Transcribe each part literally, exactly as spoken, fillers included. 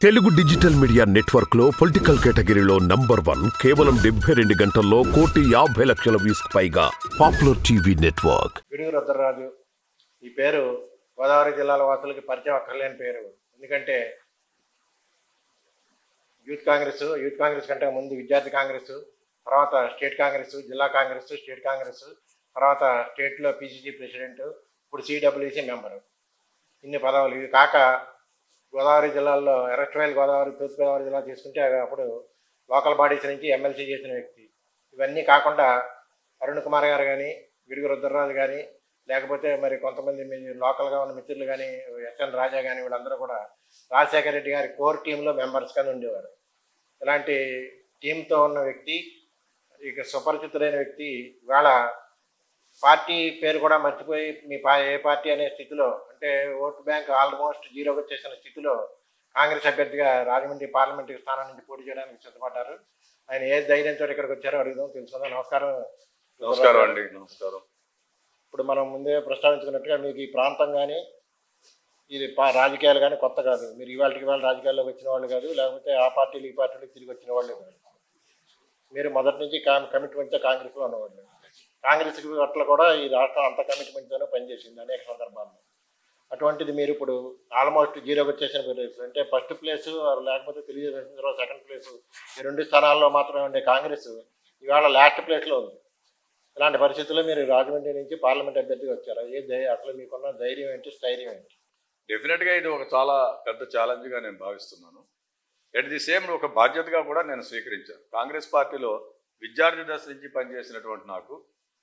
Telugu digital media network లో political కేటగిరీలో number one కేవలం డెబ్బై రెండు గంటల్లో కోటి యాభై లక్షల వ్యూస్ పైగా popular TV network. Gidugu Rudraraju ఈ పేరు గోదావరి జిల్లాల వాసులకి పరిచయం అక్కర్లేని పేరు. ఎందుకంటే యూత్ కాంగ్రెస్ యూత్ కాంగ్రెస్ కంటే ముందు విద్యార్థి కాంగ్రెస్, తర్వాత స్టేట్ కాంగ్రెస్, జిల్లా కాంగ్రెస్, స్టేట్ కాంగ్రెస్, తర్వాత స్టేట్లో పీసీసీ ప్రెసిడెంట్, ఇప్పుడు సిడబ్ల్యూసీ మెంబరు. ఇన్ని పదవులు. ఇవి కాక గోదావరి జిల్లాల్లో ఎర్రస్ట్రైల్ గోదావరి, తూర్పు గోదావరి జిల్లా తీసుకుంటే అప్పుడు లోకల్ బాడీస్ నుంచి ఎమ్మెల్సీ చేసిన వ్యక్తి. ఇవన్నీ కాకుండా అరుణ్ కుమార్ గారు కానీ, గిడుగు రుద్రరాజు కానీ, లేకపోతే మరి కొంతమంది మీ లోకల్గా ఉన్న మిత్రులు కానీ, ఎస్ఎన్ రాజా కానీ, వీళ్ళందరూ కూడా రాజశేఖర రెడ్డి గారి కోర్ టీంలో మెంబర్స్ కింద ఉండేవారు. ఇలాంటి టీంతో ఉన్న వ్యక్తి, ఇక సుపరిచితులైన వ్యక్తి ఇవాళ పార్టీ పేరు కూడా మర్చిపోయి మీ పా ఏ పార్టీ అనే స్థితిలో, అంటే ఓటు బ్యాంక్ ఆల్మోస్ట్ జీరోకి వచ్చేసిన స్థితిలో కాంగ్రెస్ అభ్యర్థిగా రాజమండ్రి పార్లమెంటు స్థానం నుంచి పోటీ చేయడానికి సిద్ధపడ్డారు. ఆయన ఏ ధైర్యంతో ఇక్కడికి వచ్చారో అడుగుదాం, తెలుసుకుందాం. నమస్కారం. నమస్కారం అండి. నమస్కారం. ఇప్పుడు మనం ముందే ప్రస్తావించుకున్నట్టుగా మీకు ఈ ప్రాంతం కానీ, ఇది పా రాజకీయాలు కానీ కొత్త కాదు. మీరు ఇవాళకి ఇవాళ రాజకీయాల్లోకి వచ్చిన వాళ్ళు కాదు, లేకపోతే ఆ పార్టీలు ఈ పార్టీలకు తిరిగి వచ్చిన వాళ్ళే కాదు. మీరు మొదటి నుంచి కమిట్మెంట్తో కాంగ్రెస్లో ఉన్నవాళ్ళు. కాంగ్రెస్ పట్ల కూడా ఈ రాష్ట్రం అంత కమిట్మెంట్తోనే పనిచేసింది అనేక సందర్భాల్లో. అటువంటిది మీరు ఇప్పుడు ఆల్మోస్ట్ జీరోకి వచ్చేసిన ప్లేస్, అంటే ఫస్ట్ ప్లేసు లేకపోతే తెలుగుదేశం తర్వాత సెకండ్ ప్లేసు, ఈ రెండు స్థానాల్లో మాత్రమే ఉండే కాంగ్రెస్ ఇవాళ లాస్ట్ ప్లేస్లో ఉంది. ఇలాంటి పరిస్థితుల్లో మీరు రాజమండ్రి నుంచి పార్లమెంట్ అభ్యర్థిగా వచ్చారు. ఏ ధై అసలు మీకున్న ధైర్యం ఏంటి, స్థైర్యం ఏంటి? డెఫినెట్గా ఇది ఒక చాలా పెద్ద ఛాలెంజ్గా నేను భావిస్తున్నాను. ఎట్ ది సేమ్ ఒక బాధ్యతగా కూడా నేను స్వీకరించాను. కాంగ్రెస్ పార్టీలో విద్యార్థి దశ నుంచి పనిచేసినటువంటి నాకు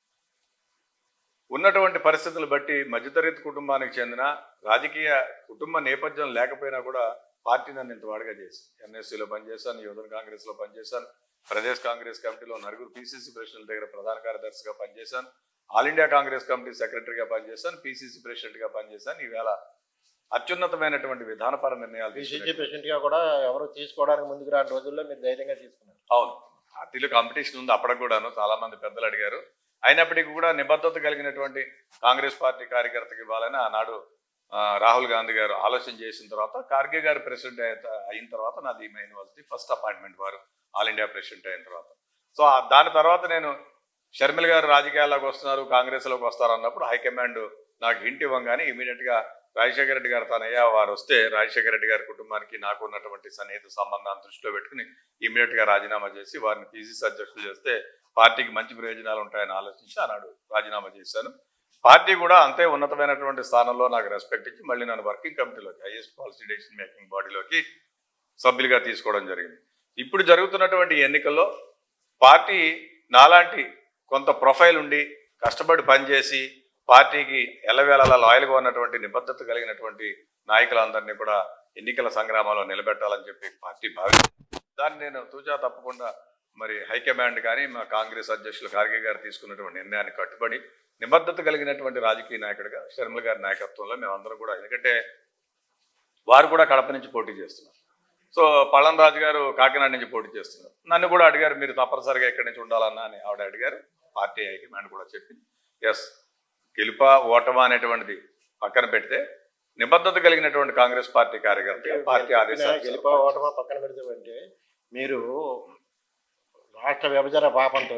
ఉన్నటువంటి పరిస్థితులు బట్టి మధ్యతరగతి కుటుంబానికి చెందిన రాజకీయ కుటుంబ నేపథ్యం లేకపోయినా కూడా పార్టీ నన్ను ఇంతవాడిగా చేసి ఎన్ఎస్సీలో పనిచేశాను, యువజన కాంగ్రెస్లో పనిచేశాను, ప్రదేశ్ కాంగ్రెస్ కమిటీలో నలుగురు పీసీసీ ప్రెసిడెంట్ దగ్గర ప్రధాన కార్యదర్శిగా పనిచేశాను, ఆల్ ఇండియా కాంగ్రెస్ కమిటీ సెక్రటరీగా పనిచేశాను, పీసీసీ ప్రెసిడెంట్గా పనిచేశాను. ఈవేళ అత్యున్నతమైనటువంటి విధానపర నిర్ణయాలు పీసీసీ ప్రెసిడెంట్గా కూడా ఎవరు తీసుకోవడానికి ముందుకు రాని రోజుల్లో మీరు ధైర్యంగా తీసుకున్నారు. అవును, పార్టీలో కాంపిటీషన్ ఉంది. అప్పటికి కూడాను చాలా మంది పెద్దలు అడిగారు. అయినప్పటికీ కూడా నిబద్ధత కలిగినటువంటి కాంగ్రెస్ పార్టీ కార్యకర్తకి ఇవ్వాలని ఆనాడు రాహుల్ గాంధీ గారు ఆలోచన చేసిన తర్వాత, ఖార్గే గారు ప్రెసిడెంట్ అయిన తర్వాత నాది ఈమె యూనివర్సిటీ ఫస్ట్ అపాయింట్మెంట్ వారు ఆల్ ఇండియా ప్రెసిడెంట్ అయిన తర్వాత. సో దాని తర్వాత నేను షర్మిల గారు రాజకీయాల్లోకి వస్తున్నారు, కాంగ్రెస్లోకి వస్తారు అన్నప్పుడు హైకమాండ్ నాకు హింట్ ఇవ్వగానే ఇమీడియట్గా రాజశేఖర రెడ్డి గారు తనయ్య వారు వస్తే రాజశేఖర రెడ్డి గారి కుటుంబానికి నాకు ఉన్నటువంటి సన్నిహిత సంబంధాన్ని దృష్టిలో పెట్టుకుని ఇమీడియట్గా రాజీనామా చేసి వారిని పీసీసీ అధ్యక్షులు చేస్తే పార్టీకి మంచి ప్రయోజనాలు ఉంటాయని ఆలోచించి ఆనాడు రాజీనామా చేశాను. పార్టీ కూడా అంతే ఉన్నతమైనటువంటి స్థానంలో నాకు రెస్పెక్ట్ ఇచ్చి మళ్ళీ నన్ను వర్కింగ్ కమిటీలోకి, హైయెస్ట్ పాలసీ డెసిషన్ మేకింగ్ బాడీలోకి సభ్యులుగా తీసుకోవడం జరిగింది. ఇప్పుడు జరుగుతున్నటువంటి ఎన్నికల్లో పార్టీ నాలాంటి కొంత ప్రొఫైల్ ఉండి కష్టపడి పనిచేసి పార్టీకి ఎల్లవేళలా లాయల్గా ఉన్నటువంటి నిబద్ధత కలిగినటువంటి నాయకులందరినీ కూడా ఎన్నికల సంగ్రామంలో నిలబెట్టాలని చెప్పి పార్టీ భావిస్తుంది. దాన్ని నేను తూచా తప్పకుండా మరి హైకమాండ్ కానీ మా కాంగ్రెస్ అధ్యక్షులు ఖార్గే గారు తీసుకున్నటువంటి నిర్ణయాన్ని కట్టుబడి నిబద్ధత కలిగినటువంటి రాజకీయ నాయకుడిగా షర్మిల గారి నాయకత్వంలో మేమందరం కూడా, ఎందుకంటే వారు కూడా కడప నుంచి పోటీ చేస్తున్నారు, సో పళన్ రాజు గారు కాకినాడ నుంచి పోటీ చేస్తున్నారు. నన్ను కూడా అడిగారు మీరు తప్పనిసరిగా ఎక్కడి నుంచి ఉండాలన్నా అని ఆవిడ అడిగారు. పార్టీ హైకమాండ్ కూడా చెప్పింది ఎస్, గెలుప ఓటమా అనేటువంటిది పక్కన పెడితే నిబద్ధత కలిగినటువంటి కాంగ్రెస్ పార్టీ కార్యకర్త పార్టీ ఆదేశాలు. గెలుప ఓటమా పక్కన పెడితే అంటే మీరు రాష్ట్ర విభజన పాపంతో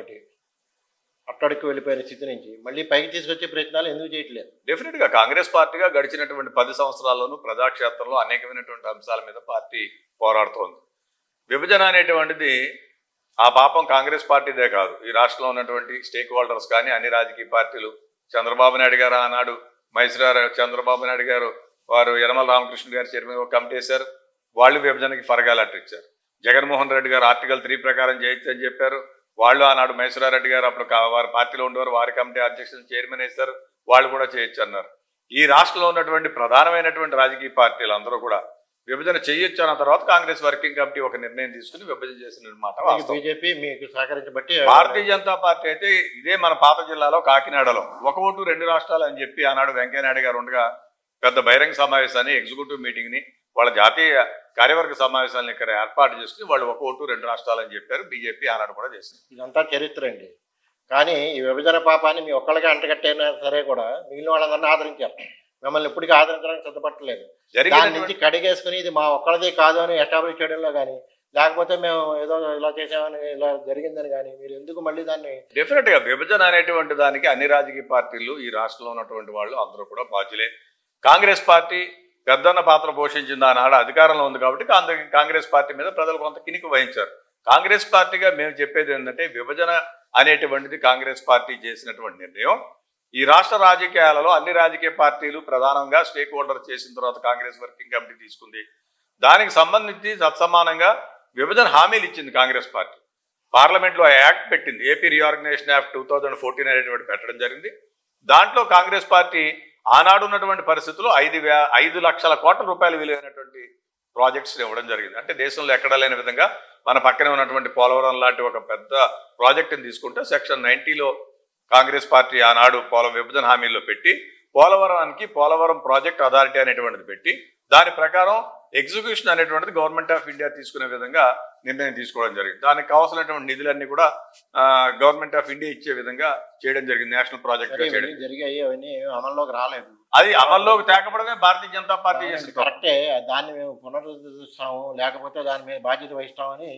అట్టడికి వెళ్ళిపోయిన స్థితి నుంచి మళ్ళీ పైకి తీసుకొచ్చే ప్రయత్నాలు ఎందుకు చేయట్లేదు? డెఫినెట్గా కాంగ్రెస్ పార్టీగా గడిచినటువంటి పది సంవత్సరాల్లోనూ ప్రజాక్షేత్రంలో అనేకమైనటువంటి అంశాల మీద పార్టీ పోరాడుతోంది. విభజన అనేటువంటిది ఆ పాపం కాంగ్రెస్ పార్టీదే కాదు, ఈ రాష్ట్రంలో ఉన్నటువంటి స్టేక్ హోల్డర్స్ కానీ అన్ని రాజకీయ పార్టీలు, చంద్రబాబు నాయుడు గారు ఆనాడు మైసూరు చంద్రబాబు నాయుడు గారు వారు యనమల రామకృష్ణ గారు చైర్మన్ ఒక కమిటీ వేశారు, వాళ్ళు విభజనకి ఫరగాలట్టిచ్చారు. జగన్మోహన్ రెడ్డి గారు ఆర్టికల్ త్రీ ప్రకారం చేయొచ్చు అని చెప్పారు, వాళ్ళు ఆనాడు మైసూరారెడ్డి గారు అప్పుడు వారి పార్టీలో ఉండేవారు, వారి కమిటీ అధ్యక్షులు చైర్మన్ వేశారు, వాళ్ళు కూడా చేయొచ్చు అన్నారు. ఈ రాష్ట్రంలో ఉన్నటువంటి ప్రధానమైనటువంటి రాజకీయ పార్టీలు అందరూ కూడా విభజన చేయొచ్చు అన్న తర్వాత కాంగ్రెస్ వర్కింగ్ కమిటీ ఒక నిర్ణయం తీసుకుని విభజన చేసిన మాట. బీజేపీ మీకు సహకరించబట్టి భారతీయ జనతా పార్టీ అయితే ఇదే మన పాత జిల్లాలో కాకినాడలో ఒక ఓటు రెండు రాష్ట్రాలు అని చెప్పి ఆనాడు వెంకయ్యనాయుడు గారు ఉండగా పెద్ద బహిరంగ సమావేశాన్ని, ఎగ్జిక్యూటివ్ మీటింగ్ ని, వాళ్ళ జాతీయ కార్యవర్గ సమావేశాలను ఇక్కడ ఏర్పాటు చేసుకుని వాళ్ళు ఒక ఓటు రెండు రాష్ట్రాలు అని చెప్పారు. బీజేపీ ఆనాడు కూడా చేసింది. ఇదంతా చరిత్ర అండి. కానీ ఈ విభజన పాపాన్ని మీ ఒక్కళ్ళగా అంటగట్టైనా సరే కూడా మిగిలిన వాళ్ళందరినీ ఆదరించారు. మిమ్మల్ని ఎప్పటికీ ఆదరించడానికి సిద్ధపడలేదు. దాని నుంచి కడిగేసుకుని ఇది మా ఒక్కరిది కాదు అని ఎస్టాబ్లిష్ చేయడంలో కానీ, లేకపోతే మేము ఏదో ఇలా చేసామని ఇలా జరిగిందని కానీ మీరు ఎందుకు మళ్ళీ దాన్ని డెఫినెట్ గా విభజన అనేటువంటి దానికి అన్ని రాజకీయ పార్టీలు ఈ రాష్ట్రంలో ఉన్నటువంటి వాళ్ళు అందరూ కూడా బాధ్యులే. కాంగ్రెస్ పార్టీ పెద్దన్న పాత్ర పోషించింది, ఆనాడు అధికారంలో ఉంది కాబట్టి కాంగ్రెస్ పార్టీ మీద ప్రజలు కొంత కినికి వహించారు. కాంగ్రెస్ పార్టీగా మేము చెప్పేది ఏంటంటే విభజన అనేటువంటిది కాంగ్రెస్ పార్టీ చేసినటువంటి నిర్ణయం ఈ రాష్ట్ర రాజకీయాలలో అన్ని రాజకీయ పార్టీలు ప్రధానంగా స్టేక్ హోల్డర్ చేసిన తర్వాత కాంగ్రెస్ వర్కింగ్ కమిటీ తీసుకుంది. దానికి సంబంధించి సత్సమానంగా విభజన హామీలు ఇచ్చింది కాంగ్రెస్ పార్టీ. పార్లమెంట్లో యాక్ట్ పెట్టింది, AP reorganisation act two thousand fourteen అనేటువంటి పెట్టడం జరిగింది. దాంట్లో కాంగ్రెస్ పార్టీ ఆనాడు ఉన్నటువంటి పరిస్థితుల్లో ఐదు వే ఐదు లక్షల కోట్ల రూపాయలు విలువైనటువంటి ప్రాజెక్ట్స్ ఇవ్వడం జరిగింది. అంటే దేశంలో ఎక్కడా లేని విధంగా మన పక్కనే ఉన్నటువంటి పోలవరం లాంటి ఒక పెద్ద ప్రాజెక్టుని తీసుకుంటే సెక్షన్ నైన్టీలో కాంగ్రెస్ పార్టీ ఆనాడు పోలవరం విభజన హామీల్లో పెట్టి పోలవరానికి పోలవరం ప్రాజెక్ట్ అథారిటీ అనేటువంటిది పెట్టి దాని ప్రకారం ఎగ్జిక్యూషన్ అనేటువంటిది గవర్నమెంట్ ఆఫ్ ఇండియా తీసుకునే విధంగా నిర్ణయం తీసుకోవడం జరిగింది. దానికి కావాల్సినటువంటి నిధులన్నీ కూడా గవర్నమెంట్ ఆఫ్ ఇండియా ఇచ్చే విధంగా చేయడం జరిగింది. నేషనల్ ప్రాజెక్ట్ గా చేయడం జరిగాయి. అవన్నీ అమల్లోకి రాలేదు. అది అమల్లోకి తేకపోవడమే భారతీయ జనతా పార్టీ చేసింది. కరెక్టే, దాన్ని మేము పునరుద్ధరిస్తాము లేకపోతే దాని మీద బాధ్యత వహిస్తామని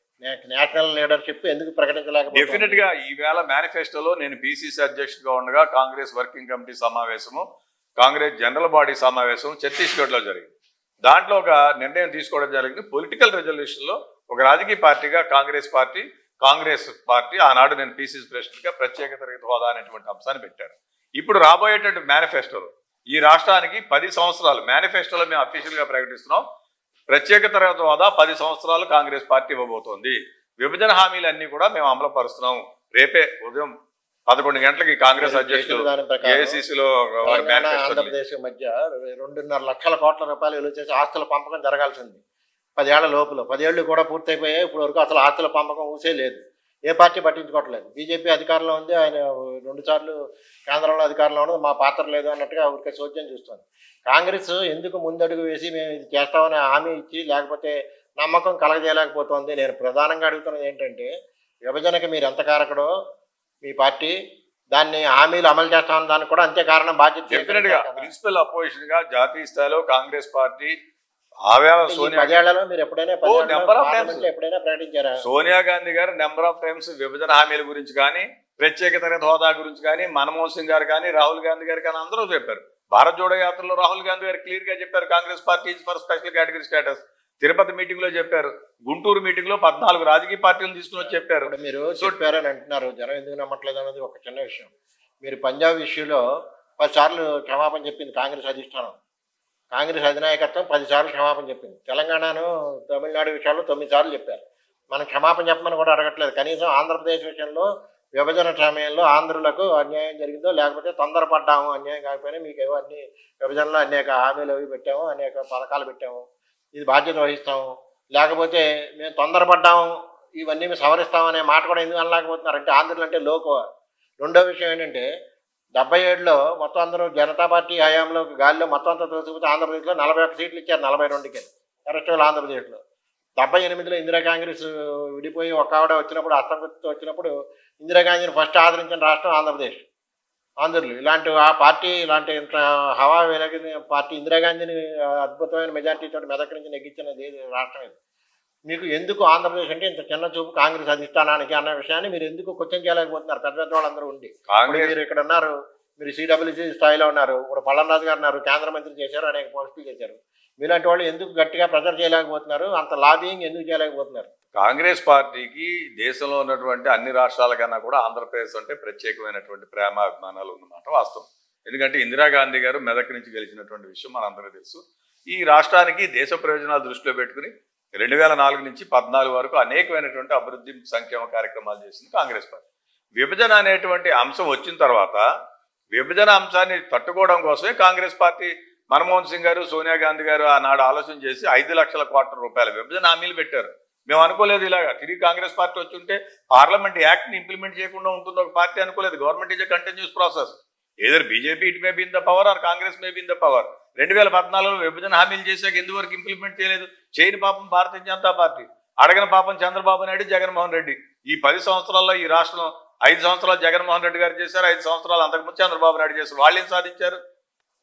నేషనల్ లీడర్షిప్ ఎందుకు ప్రకటించలేకపోతే డెఫినెట్ గా ఈవేళ మేనిఫెస్టోలో నేను పిసిసి అధ్యక్షుడిగా ఉండగా కాంగ్రెస్ వర్కింగ్ కమిటీ సమావేశము, కాంగ్రెస్ జనరల్ బాడీ సమావేశం ఛత్తీస్గఢ్ లో జరిగింది. దాంట్లో ఒక నిర్ణయం తీసుకోవడం జరిగింది. పొలిటికల్ రెజల్యూషన్ లో ఒక రాజకీయ పార్టీగా కాంగ్రెస్ పార్టీ కాంగ్రెస్ పార్టీ ఆనాడు నేను పిసిసి ప్రెసిడెంట్ గా ప్రత్యేక తరగతి హోదా అనేటువంటి అంశాన్ని పెట్టారు. ఇప్పుడు రాబోయేటువంటి మేనిఫెస్టోలో ఈ రాష్ట్రానికి పది సంవత్సరాలు మేనిఫెస్టోలో మేము అఫీషియల్ గా ప్రకటిస్తున్నాం. ప్రత్యేక తరగతి హోదా పది సంవత్సరాలు కాంగ్రెస్ పార్టీ ఇవ్వబోతోంది. విభజన హామీలన్నీ కూడా మేము అమలు పరుస్తున్నాం. రేపే ఉదయం పదకొండు గంటలకి కాంగ్రెస్ అధ్యక్షులు ఏఐసిసిలో ఆంధ్రప్రదేశ్ మధ్య రెండున్నర లక్షల కోట్ల రూపాయలు విలువ చేసి ఆస్తుల పంపకం జరగాల్సింది పదేళ్ల లోపల. పదేళ్లు కూడా పూర్తయిపోయాయి. ఇప్పుడు వరకు అసలు ఆస్తుల పంపకం ఊసే లేదు. ఏ పార్టీ పట్టించుకోవట్లేదు. బీజేపీ అధికారంలో ఉంది, ఆయన రెండు సార్లు కేంద్రంలో అధికారంలో ఉన్నది, మా పాత్ర లేదు అన్నట్టుగా ఊరికే చోద్యం చూస్తుంది. కాంగ్రెస్ ఎందుకు ముందడుగు వేసి మేము ఇది చేస్తామని హామీ ఇచ్చి లేకపోతే నమ్మకం కలగజేయలేకపోతుంది? నేను ప్రధానంగా అడుగుతున్నది ఏంటంటే విభజనకి మీరు ఎంత కారకుడో మీ పార్టీ దాన్ని హామీలు అమలు చేస్తామని దానికి కూడా అంతే కారణం బాధ్యత. డెఫినెట్ గా ప్రిన్సిపల్ అపోజిషన్ గా జాతీయ స్థాయిలో కాంగ్రెస్ పార్టీ ఆవేళ సోనియా పదేళ్లలో మీరు ఎప్పుడైనా నెంబర్ ఆఫ్ టైమ్స్ ఎప్పుడైనా ప్రకటించారా? సోనియా గాంధీ గారు నెంబర్ ఆఫ్ టైమ్స్ విభజన హామీల గురించి కానీ ప్రత్యేక తరగతి హోదా గురించి కానీ మన్మోహన్ సింగ్ గారు కానీ రాహుల్ గాంధీ గారు కానీ అందరూ చెప్పారు. భారత్ జోడో యాత్రలో రాహుల్ గాంధీ గారు క్లియర్ గా చెప్పారు Congress party is for special category status. Tirupati meeting లో చెప్పారు. గుంటూరు మీటింగ్ లో పద్నాలుగు రాజకీయ పార్టీలు తీసుకుని వచ్చి చెప్పారు. మీరు చెప్పారని అంటున్నారు, జనం ఎందుకు నమ్మట్లేదు అన్నది ఒక చిన్న విషయం. మీరు పంజాబ్ ఇష్యూలో పదిసార్లు క్షమాపణ చెప్పింది కాంగ్రెస్ అధిష్టానం. కాంగ్రెస్ అధినాయకత్వం పదిసార్లు క్షమాపణ చెప్పింది. తెలంగాణను తమిళనాడు విషయాల్లో తొమ్మిది సార్లు చెప్పారు. మనం క్షమాపణ చెప్పమని కూడా అడగట్లేదు. కనీసం ఆంధ్రప్రదేశ్ విషయంలో విభజన సమయంలో ఆంధ్రులకు అన్యాయం జరిగిందో లేకపోతే తొందరపడ్డాము, అన్యాయం కాకపోయినా మీకు ఏవో అన్ని విభజనలో అనేక హామీలు అవి పెట్టాము, అనేక పథకాలు పెట్టాము, ఇది బాధ్యత వహిస్తాము, లేకపోతే మేము తొందరపడ్డాము ఇవన్నీ మేము సవరిస్తాము అనే మాట కూడా ఎందుకు అనలేకపోతున్నారు అంటే ఆంధ్రులు అంటే లోకు. రెండో విషయం ఏంటంటే డెబ్బై ఏడులో మొత్తం అందరూ జనతా పార్టీ హయాంలో గాలిలో మొత్తం అంతా తోసిపోతే ఆంధ్రప్రదేశ్లో నలభై ఒక్క సీట్లు ఇచ్చారు, నలభై రెండుకి కరెక్ట్గా ఆంధ్రప్రదేశ్లో. డెబ్బై ఎనిమిదిలో ఇందిరా కాంగ్రెస్ విడిపోయి ఒక ఆవిడ వచ్చినప్పుడు అసంతృప్తితో వచ్చినప్పుడు ఇందిరాగాంధీని ఫస్ట్ ఆదరించిన రాష్ట్రం ఆంధ్రప్రదేశ్. ఆంధ్రులు ఇలాంటి ఆ పార్టీ ఇలాంటి హవా వెలిగిన పార్టీ ఇందిరాగాంధీని అద్భుతమైన మెజార్టీతో మెదక్ నుంచి నెగ్గించినది రాష్ట్రం ఇది. మీకు ఎందుకు ఆంధ్రప్రదేశ్ అంటే ఇంత చిన్న చూపు కాంగ్రెస్ అధిష్టానానికి అన్న విషయాన్ని మీరు ఎందుకు క్వశ్చన్ చేయలేకపోతున్నారు? పెద్ద పెద్ద వాళ్ళందరూ ఉండి మీరు ఇక్కడ ఉన్నారు, మీరు సిడబ్ల్యూసీ స్థాయిలో ఉన్నారు, ఇప్పుడు పల్లన్నరాజు గారు ఉన్నారు, కేంద్ర మంత్రి చేశారు, అనేక పోస్టులు చేశారు. మీలాంటి వాళ్ళు ఎందుకు గట్టిగా ప్రెజర్ చేయలేకపోతున్నారు? అంత లాబింగ్ ఎందుకు చేయలేకపోతున్నారు? కాంగ్రెస్ పార్టీకి దేశంలో ఉన్నటువంటి అన్ని రాష్ట్రాల కన్నా కూడా ఆంధ్రప్రదేశ్ అంటే ప్రత్యేకమైనటువంటి ప్రేమ అభిమానాలు ఉన్నమాట వాస్తవం. ఎందుకంటే ఇందిరాగాంధీ గారు మెదక్ నుంచి గెలిచినటువంటి విషయం మనందరికీ తెలుసు. ఈ రాష్ట్రానికి దేశ ప్రయోజనాలు దృష్టిలో పెట్టుకుని రెండు వేల నాలుగు నుంచి పద్నాలుగు వరకు అనేకమైనటువంటి అభివృద్ధి సంక్షేమ కార్యక్రమాలు చేసింది కాంగ్రెస్ పార్టీ. విభజన అనేటువంటి అంశం వచ్చిన తర్వాత విభజన అంశాన్ని తట్టుకోవడం కోసమే కాంగ్రెస్ పార్టీ మన్మోహన్ సింగ్ గారు సోనియా గాంధీ గారు ఆనాడు ఆలోచన చేసి ఐదు లక్షల కోట్ల రూపాయల విభజన హామీలు పెట్టారు. మేము అనుకోలేదు ఇలాగా తిరిగి కాంగ్రెస్ పార్టీ వచ్చి ఉంటే పార్లమెంట్ యాక్ట్ ని ఇంప్లిమెంట్ చేయకుండా ఉంటుంది ఒక పార్టీ అనుకోలేదు. Government is a continuous process. Either BJP it may be in the power or Congress may be in the power. రెండు వేల పద్నాలుగులో విభజన హామీలు చేశాక ఎందువరకు ఇంప్లిమెంట్ చేయలేదు? చేయని పాపం భారతీయ జనతా పార్టీ, అడగని పాపం చంద్రబాబు నాయుడు, జగన్మోహన్ రెడ్డి. ఈ పది సంవత్సరాల్లో ఈ రాష్ట్రం ఐదు సంవత్సరాలు జగన్మోహన్ రెడ్డి గారు చేశారు, ఐదు సంవత్సరాలు అంతకుముందు చంద్రబాబు నాయుడు చేశారు. వాళ్ళు ఏం సాధించారు?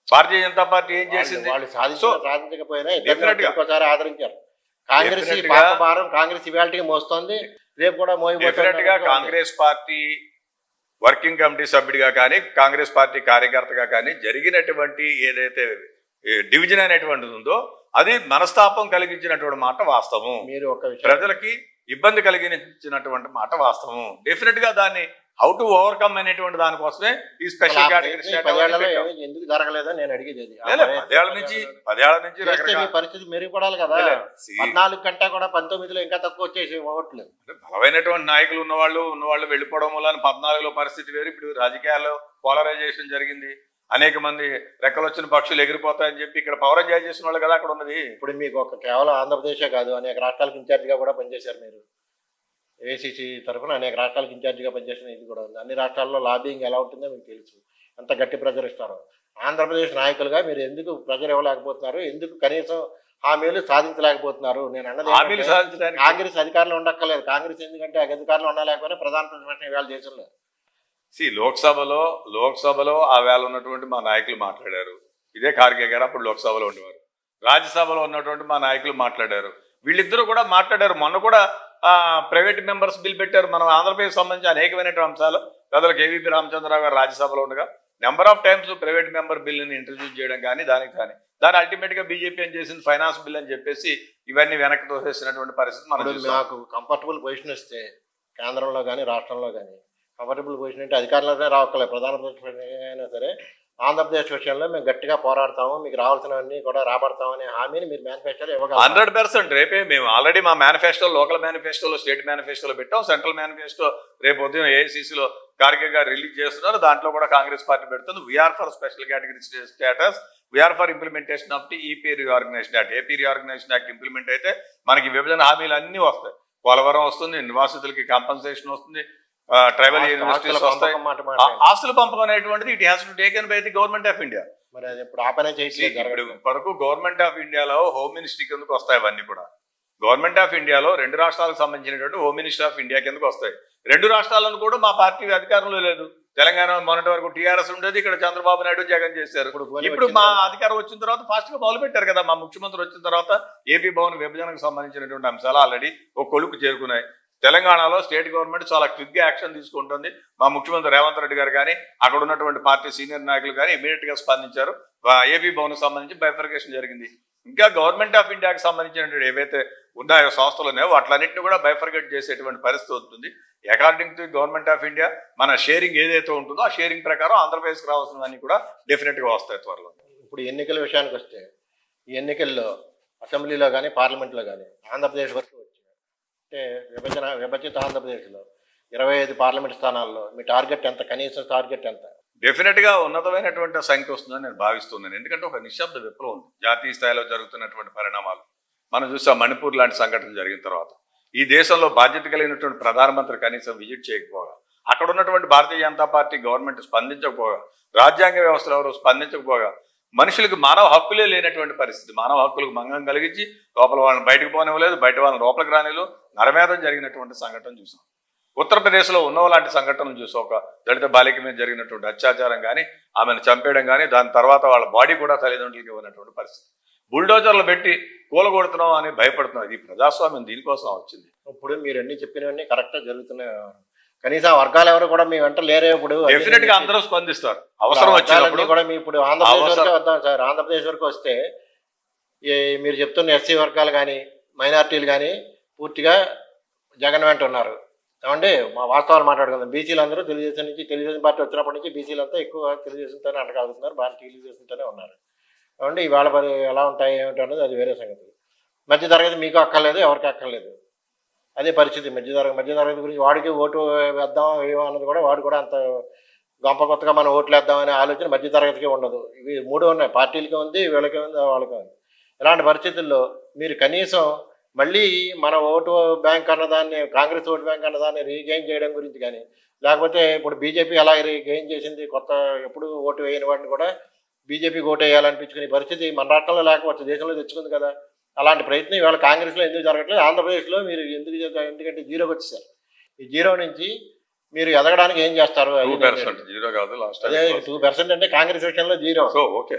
భారతీయ జనతా పార్టీ ఏం చేసింది? వాళ్ళు సాధించ సాధించకపోయినా Definitely గా. ఒకసారి ఆదరించారు. కాంగ్రెస్ ఈ Definitely గా. పాప భారం కాంగ్రెస్ ఇవాళకి మోస్తోంది, రేపు కూడా డెఫినెట్ గా మోయిపోతుంది. కాంగ్రెస్ పార్టీ వర్కింగ్ కమిటీ సభ్యుడిగా కానీ కాంగ్రెస్ పార్టీ కార్యకర్తగా కానీ జరిగినటువంటి ఏదైతే డివిజన్ అనేటువంటిది ఉందో అది మనస్తాపం కలిగించినటువంటి మాట వాస్తవం. మీరు ఒక విషయం ప్రజలకి ఇబ్బంది కలిగించినటువంటి మాట వాస్తవం. డెఫినెట్ గా దాన్ని హౌ టు ఓవర్కమ్ అనేటువంటి దానికోసమే ఈ స్పెషల్ కేటగిరీ పదేళ్లలో ఏమీ ఎందుకు జరగలేదని నేను అడిగేది అది. ఆ పదేళ్ల నుంచి పదేళ్ల నుంచి చేస్తే మీ రకరకాల పరిస్థితి మెరుగుపడాలి కదా. See, పద్నాలుగు కంటే కూడా పంతొమ్మిదిలో ఇంకా తక్కువ వచ్చేసి ఓట్లు. అంటే బలమైనటువంటి నాయకులు ఉన్నవాళ్ళు ఉన్నవాళ్ళు వెళ్ళిపోవడం వల్ల పద్నాలుగులో పరిస్థితి వేరు. ఇప్పుడు రాజకీయాల్లో పోలరైజేషన్ జరిగింది. అనేక మంది రెక్కలు వచ్చిన పక్షులు ఎగిరిపోతాయని చెప్పి ఇక్కడ పవర్ ఎంజాయ్ చేసిన వాళ్ళు కదా అక్కడ ఉన్నది. ఇప్పుడు మీకు ఒక కేవలం ఆంధ్రప్రదేశే కాదు, అనేక రాష్ట్రాలకు ఇన్ఛార్జిగా కూడా పనిచేశారు మీరు. ఏసీసీ తరఫున అనేక రాష్ట్రాలకు ఇన్ఛార్జిగా పనిచేసిన ఇది కూడా ఉంది. అన్ని రాష్ట్రాల్లో లాబింగ్ ఎలా ఉంటుందో మీకు తెలుసు, ఎంత గట్టి ప్రెజర్ ఇస్తారో. ఆంధ్రప్రదేశ్ నాయకులుగా మీరు ఎందుకు ప్రెజర్ ఇవ్వలేకపోతున్నారు, ఎందుకు కనీసం హామీలు సాధించలేకపోతున్నారు? నేను అన్నది హామీలు ఏంటంటే, సాధించడానికి కాంగ్రెస్ అధికారంలో ఉండక్కర్లేదు. కాంగ్రెస్ ఎందుకంటే అధికారంలో ఉండలేకపోయినా ప్రధాన ప్రతిపక్షం ఇవాళ దేశంలో. సి లోక్సభలో లోక్సభలో ఆ వేళ ఉన్నటువంటి మా నాయకులు మాట్లాడారు. ఇదే ఖార్గే గారు అప్పుడు లోక్సభలో ఉండేవారు. రాజ్యసభలో ఉన్నటువంటి మా నాయకులు మాట్లాడారు. వీళ్ళిద్దరూ కూడా మాట్లాడారు. మొన్న కూడా ప్రైవేట్ మెంబర్స్ బిల్ పెట్టారు. మనం ఆంధ్రప్రదేశ్ సంబంధించి అనేకమైనటువంటి అంశాలు పెద్దలు కేవీపీ రామచంద్రరావు గారు రాజ్యసభలో ఉండగా number of times private member బిల్లుని ఇంట్రడ్యూస్ చేయడం కానీ దానికి కానీ దాని అల్టిమేట్ గా బీజేపీ అని చేసింది ఫైనాన్స్ బిల్ అని చెప్పేసి ఇవన్నీ వెనక్కి తోసేసినటువంటి పరిస్థితి మనం ఇప్పుడు నాకు కంఫర్టబుల్ పొజిషన్ ఇస్తే కేంద్రంలో కానీ రాష్ట్రంలో కానీ కంఫర్టబుల్ పొజిషన్ అంటే అధికారంలోనే రావక్కర్లేదు, ప్రధాన ప్రతిపక్షం అయినా సరే ఆంధ్రప్రదేశ్ విషయంలో మేము గట్టిగా పోరాడతాము, మీకు రావాల్సినవన్నీ కూడా రాబడతామనే హామీని మీరు మేనిఫెస్టోలో ఇవ్వగలరు. హండ్రెడ్ పర్సెంట్ రేపే మేము ఆల్రెడీ మా మేనిఫెస్టో లోకల్ మేనిఫెస్టోలో స్టేట్ మేనిఫెస్టోలో పెట్టాం. సెంట్రల్ మేనిఫెస్టో రేపు ఉదయం ఏఐసీసీలో ఖార్గే గారు రిలీజ్ చేస్తున్నారు. దాంట్లో కూడా కాంగ్రెస్ పార్టీ పెడుతుంది. We are for special category status, we are for implementation of the AP reorganisation act. AP reorganisation act implement అయితే మనకి విభజన హామీలు అన్నీ వస్తాయి. పోలవరం వస్తుంది, నివాసితులకి కాంపన్సేషన్ వస్తుంది, ట్రైబల్ యూనివర్సిటీస్ వస్తాయి. ఆస్తుల పంపకం అనేటువంటిది it has to taken by the government of India. మరి అది ఇప్పుడు ఆ పనే చేయట్లేదు. వరకు గవర్నమెంట్ ఆఫ్ ఇండియాలో హోమ్ మినిస్ట్రీ కిందకు వస్తాయి అవన్నీ కూడా. గవర్నమెంట్ ఆఫ్ ఇండియాలో రెండు రాష్ట్రాలకు సంబంధించినటువంటి హోమ్ మినిస్టర్ ఆఫ్ ఇండియా కిందకు వస్తాయి. రెండు రాష్ట్రాలను కూడా మా పార్టీ అధికారంలో లేదు. తెలంగాణ మొన్నటి వరకు టీఆర్ఎస్ ఉండేది, ఇక్కడ చంద్రబాబు నాయుడు జగన్ చేశారు. ఇప్పుడు మా అధికారం వచ్చిన తర్వాత ఫాస్ట్ గా మొదలు పెట్టారు కదా. మా ముఖ్యమంత్రి వచ్చిన తర్వాత ఏపీ భవన్ విభజనకు సంబంధించినటువంటి అంశాలు ఆల్రెడీ ఒక కొలుకు చేరుకున్నాయి. తెలంగాణలో స్టేట్ గవర్నమెంట్ చాలా క్విక్ గా యాక్షన్ తీసుకుంటుంది. మా ముఖ్యమంత్రి రేవంత్ రెడ్డి గారు కానీ అక్కడ ఉన్నటువంటి పార్టీ సీనియర్ నాయకులు కానీ ఇమీడియట్ గా స్పందించారు. ఏపీ భవన్ సంబంధించి బైఫర్కేషన్ జరిగింది. ఇంకా గవర్నమెంట్ ఆఫ్ ఇండియాకి సంబంధించినటువంటి ఏవైతే ఉన్నాయో సంస్థలు ఉన్నాయో వాటిలన్నింటినీ కూడా బైఫర్కేట్ చేసేటువంటి పరిస్థితి ఉంటుంది. According to government of India మన షేరింగ్ ఏదైతే ఉంటుందో ఆ షేరింగ్ ప్రకారం ఆంధ్రప్రదేశ్కి రావాల్సినవన్నీ కూడా డెఫినెట్ గా వస్తాయి త్వరలో. ఇప్పుడు ఎన్నికల విషయానికి వస్తే ఈ ఎన్నికల్లో అసెంబ్లీలో కానీ పార్లమెంట్లో కానీ ఆంధ్రప్రదేశ్ వరకు వచ్చింది అంటే విభజన విభజిత ఆంధ్రప్రదేశ్లో ఇరవై ఐదు పార్లమెంట్ స్థానాల్లో మీ టార్గెట్ ఎంత, కనీస టార్గెట్ ఎంత? డెఫినెట్ గా ఉన్నతమైనటువంటి సంఖ్య వస్తుందని నేను భావిస్తున్నాను. ఎందుకంటే ఒక నిశ్శబ్ద విప్లవం ఉంది జాతీయ స్థాయిలో జరుగుతున్నటువంటి పరిణామాలు మనం చూసాం. మణిపూర్ లాంటి సంఘటనలు జరిగిన తర్వాత ఈ దేశంలో బాధ్యత కలిగినటువంటి ప్రధానమంత్రి కనీసం విజిట్ చేయకపోగా, అక్కడ ఉన్నటువంటి భారతీయ జనతా పార్టీ గవర్నమెంట్ స్పందించకపోగా, రాజ్యాంగ వ్యవస్థలు ఎవరు స్పందించకపోగా, మనుషులకు మానవ హక్కులే లేనటువంటి పరిస్థితి. మానవ హక్కులకు భంగం కలిగించి లోపల వాళ్ళని బయటకు పోనివ్వలేదు, బయట వాళ్ళని లోపలికి రానివ్వలేదు, నరమేధం జరిగినటువంటి సంఘటన చూసాం. ఉత్తరప్రదేశ్లో ఉన్నవ లాంటి సంఘటనలు చూసాం. ఒక దళిత బాలిక మీద జరిగినటువంటి అత్యాచారం కానీ, ఆమెను చంపేయడం కానీ, దాని తర్వాత వాళ్ళ బాడీ కూడా తల్లిదండ్రులకి ఇవ్వనటువంటి పరిస్థితి. బుల్డోజర్లు పెట్టి కూలగొడుతున్నాం అని భయపడుతున్నాం. ఇది ప్రజాస్వామ్యం దీనికోసం వచ్చింది. ఇప్పుడు మీరు అన్ని చెప్పినవన్నీ కరెక్ట్గా జరుగుతున్నాయి. కనీసం వర్గాలు ఎవరు కూడా మీ వెంట లేరే. ఇప్పుడు డెఫినెట్ గా అందరూ స్పందిస్తారు అవసరం వచ్చినప్పుడు కూడా. మీ ఇప్పుడు ఆంధ్రప్రదేశ్ వరకు వద్దాం సార్. ఆంధ్రప్రదేశ్ వరకు వస్తే మీరు చెప్తున్న ఎస్సీ వర్గాలు కానీ మైనార్టీలు కానీ పూర్తిగా జగన్ వెంట ఉన్నారు. ఏమంటే మా వాస్తవాలు మాట్లాడుకుందాం. బీసీలు అందరూ తెలుగుదేశం నుంచి తెలుగుదేశం పార్టీ వచ్చినప్పటి నుంచి బీసీలంతా ఎక్కువ తెలుగుదేశంతోనే అంటకాగుతున్నారు, భారత తెలుగుదేశంతోనే ఉన్నారు. ఏమంటే ఇవాళ పది ఎలా ఉంటాయి ఏమిటి అన్నది అది వేరే సంగతి. మధ్య తరగతి మీకు అక్కర్లేదు, ఎవరికి అక్కర్లేదు. అదే పరిస్థితి. మధ్య తరగతి మధ్య తరగతి గురించి వాడికి ఓటు వేద్దాం ఏమో అన్నది కూడా వాడు కూడా అంత గొప్ప కొత్తగా మనం ఓట్లు వేద్దామనే ఆలోచన మధ్య తరగతికి ఉండదు. ఇవి మూడు ఉన్నాయి, పార్టీలకి ఉంది, వీళ్ళకి ఉంది, వాళ్ళకి ఉంది. ఇలాంటి పరిస్థితుల్లో మీరు కనీసం మళ్ళీ మన ఓటు బ్యాంక్ అన్నదాన్ని, కాంగ్రెస్ ఓటు బ్యాంక్ అన్నదాన్ని రీగెయిన్ చేయడం గురించి కానీ, లేకపోతే ఇప్పుడు బీజేపీ ఎలా రీగెయిన్ చేసింది, కొత్త ఎప్పుడు ఓటు వేయని వాడిని కూడా బీజేపీకి ఓటు వేయాలనిపించుకునే పరిస్థితి మన రాష్ట్రంలో లేకపోవచ్చు, దేశంలో తెచ్చుకుంది కదా. అలాంటి ప్రయత్నం ఇవాళ కాంగ్రెస్లో ఎందుకు జరగట్లేదు, ఆంధ్రప్రదేశ్లో మీరు ఎందుకు ఎందుకంటే జీరోకి వచ్చేసారు. ఈ జీరో నుంచి మీరు ఎదగడానికి ఏం చేస్తారు? టూ పర్సెంట్ జీరో కాదు లాస్ట్ అదే టూ పర్సెంట్ అంటే కాంగ్రెస్ విషయంలో zero. So okay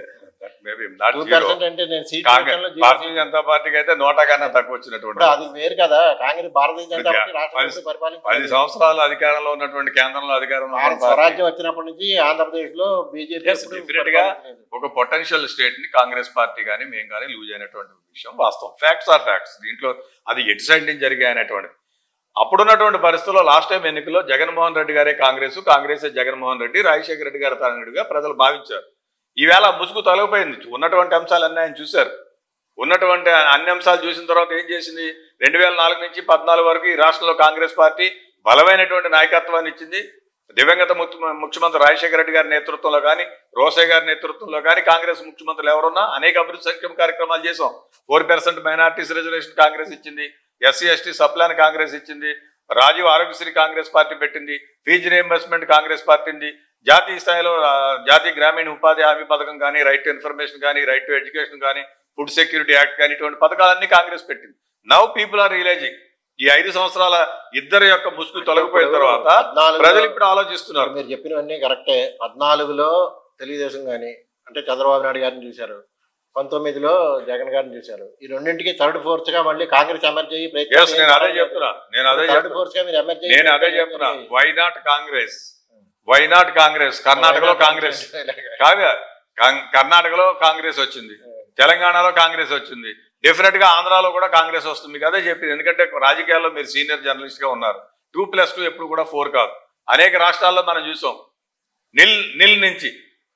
two percent అంటే నేను సీట్ విషయంలో భారతీయ జనతా పార్టీకి అయితే నోటా కన్నా తక్కువ వచ్చినటువంటి అది వేరు కదా. కాంగ్రెస్ భారతీయ జనతా పార్టీ రాష్ట్రంలో పరిపాలించింది. పది సంవత్సరాలు అధికారంలో ఉన్నటువంటి కేంద్రంలో అధికారంలో స్వరాజ్యం వచ్చినప్పటి నుంచి ఆంధ్రప్రదేశ్ లో బీజేపీ డెఫినెట్ గా ఒక పొటెన్షియల్ స్టేట్ ని కాంగ్రెస్ పార్టీ కానీ మేము కానీ లూజ్ అయినటువంటి విషయం వాస్తవం. Facts are facts. దీంట్లో అది ఎటు సైడ్ నుంచి జరిగాయి అనేటువంటిది. అప్పుడున్నటువంటి పరిస్థితుల్లో లాస్ట్ టైం ఎన్నికల్లో జగన్మోహన్ రెడ్డి గారే కాంగ్రెస్, కాంగ్రెస్ జగన్మోహన్ రెడ్డి, రాజశేఖర రెడ్డి గారు తనయుడిగా ప్రజలు భావించారు. ఈవేళ ముసుగు తొలగిపోయింది. ఉన్నటువంటి అంశాలన్నీ ఆయన చూశారు. ఉన్నటువంటి అన్ని అంశాలు చూసిన తర్వాత ఏం చేసింది? రెండు వేల నాలుగు నుంచి పద్నాలుగు వరకు ఈ రాష్ట్రంలో కాంగ్రెస్ పార్టీ బలమైనటువంటి నాయకత్వాన్ని ఇచ్చింది. దివంగత ముఖ్యమంత్రి రాజశేఖర రెడ్డి గారి నేతృత్వంలో కానీ, రోసే గారి నేతృత్వంలో కానీ కాంగ్రెస్ ముఖ్యమంత్రులు ఎవరున్నా అనేక అభివృద్ధి సంక్షేమ కార్యక్రమాలు చేసాం. Four percent minorities reservation Congress ఇచ్చింది, ఎస్సీ ఎస్టీ సప్లాన్ కాంగ్రెస్ ఇచ్చింది, రాజీవ్ ఆరోగ్యశ్రీ కాంగ్రెస్ పార్టీ పెట్టింది, ఫీజు రీఎంబర్స్మెంట్ కాంగ్రెస్ పార్టీంది, జాతీయ స్థాయిలో జాతీయ గ్రామీణ ఉపాధి హామీ పథకం కానీ, రైట్ టు ఇన్ఫర్మేషన్ కానీ, రైట్ టు ఎడ్యుకేషన్ కానీ, ఫుడ్ సెక్యూరిటీ యాక్ట్ కానీ, ఇటువంటి పథకాలన్నీ కాంగ్రెస్ పెట్టింది. Now people are realising. ఈ ఐదు సంవత్సరాల ఇద్దరి యొక్క ముసుగు తొలగిపోయిన తర్వాత ప్రజలు ఇప్పుడు ఆలోచిస్తున్నారు. మీరు చెప్పినవన్నీ కరెక్టే. పద్నాలుగులో తెలుగుదేశం కానీ అంటే చంద్రబాబు నాయుడు గారిని చూశారు, పంతొమ్మిదిలో జగన్ గారిని చూశారు. ఈ రెండింటికి థర్డ్ ఫోర్త్ గా మళ్ళీ కాంగ్రెస్ ఎమర్జ్ అయ్యి ప్రయత్నం. నేను అదే చెప్తున్నా నేను అదే థర్డ్ ఫోర్త్ గా మీరు ఎమర్జ్ నేను అదే చెప్తున్నా why not Congress why not Congress కర్ణాటకలో కాంగ్రెస్ కాదు, కర్ణాటకలో కాంగ్రెస్ వచ్చింది, తెలంగాణలో కాంగ్రెస్ వచ్చింది, డెఫినెట్ గా ఆంధ్రాలో కూడా కాంగ్రెస్ వస్తుంది. మీకు అదే చెప్పింది. ఎందుకంటే రాజకీయాల్లో మీరు సీనియర్ జర్నలిస్ట్ గా ఉన్నారు. టూ ప్లస్ టూ ఎప్పుడు కూడా ఫోర్ కాదు. అనేక రాష్ట్రాల్లో మనం చూసాం. నిల్ నిల్ నుంచి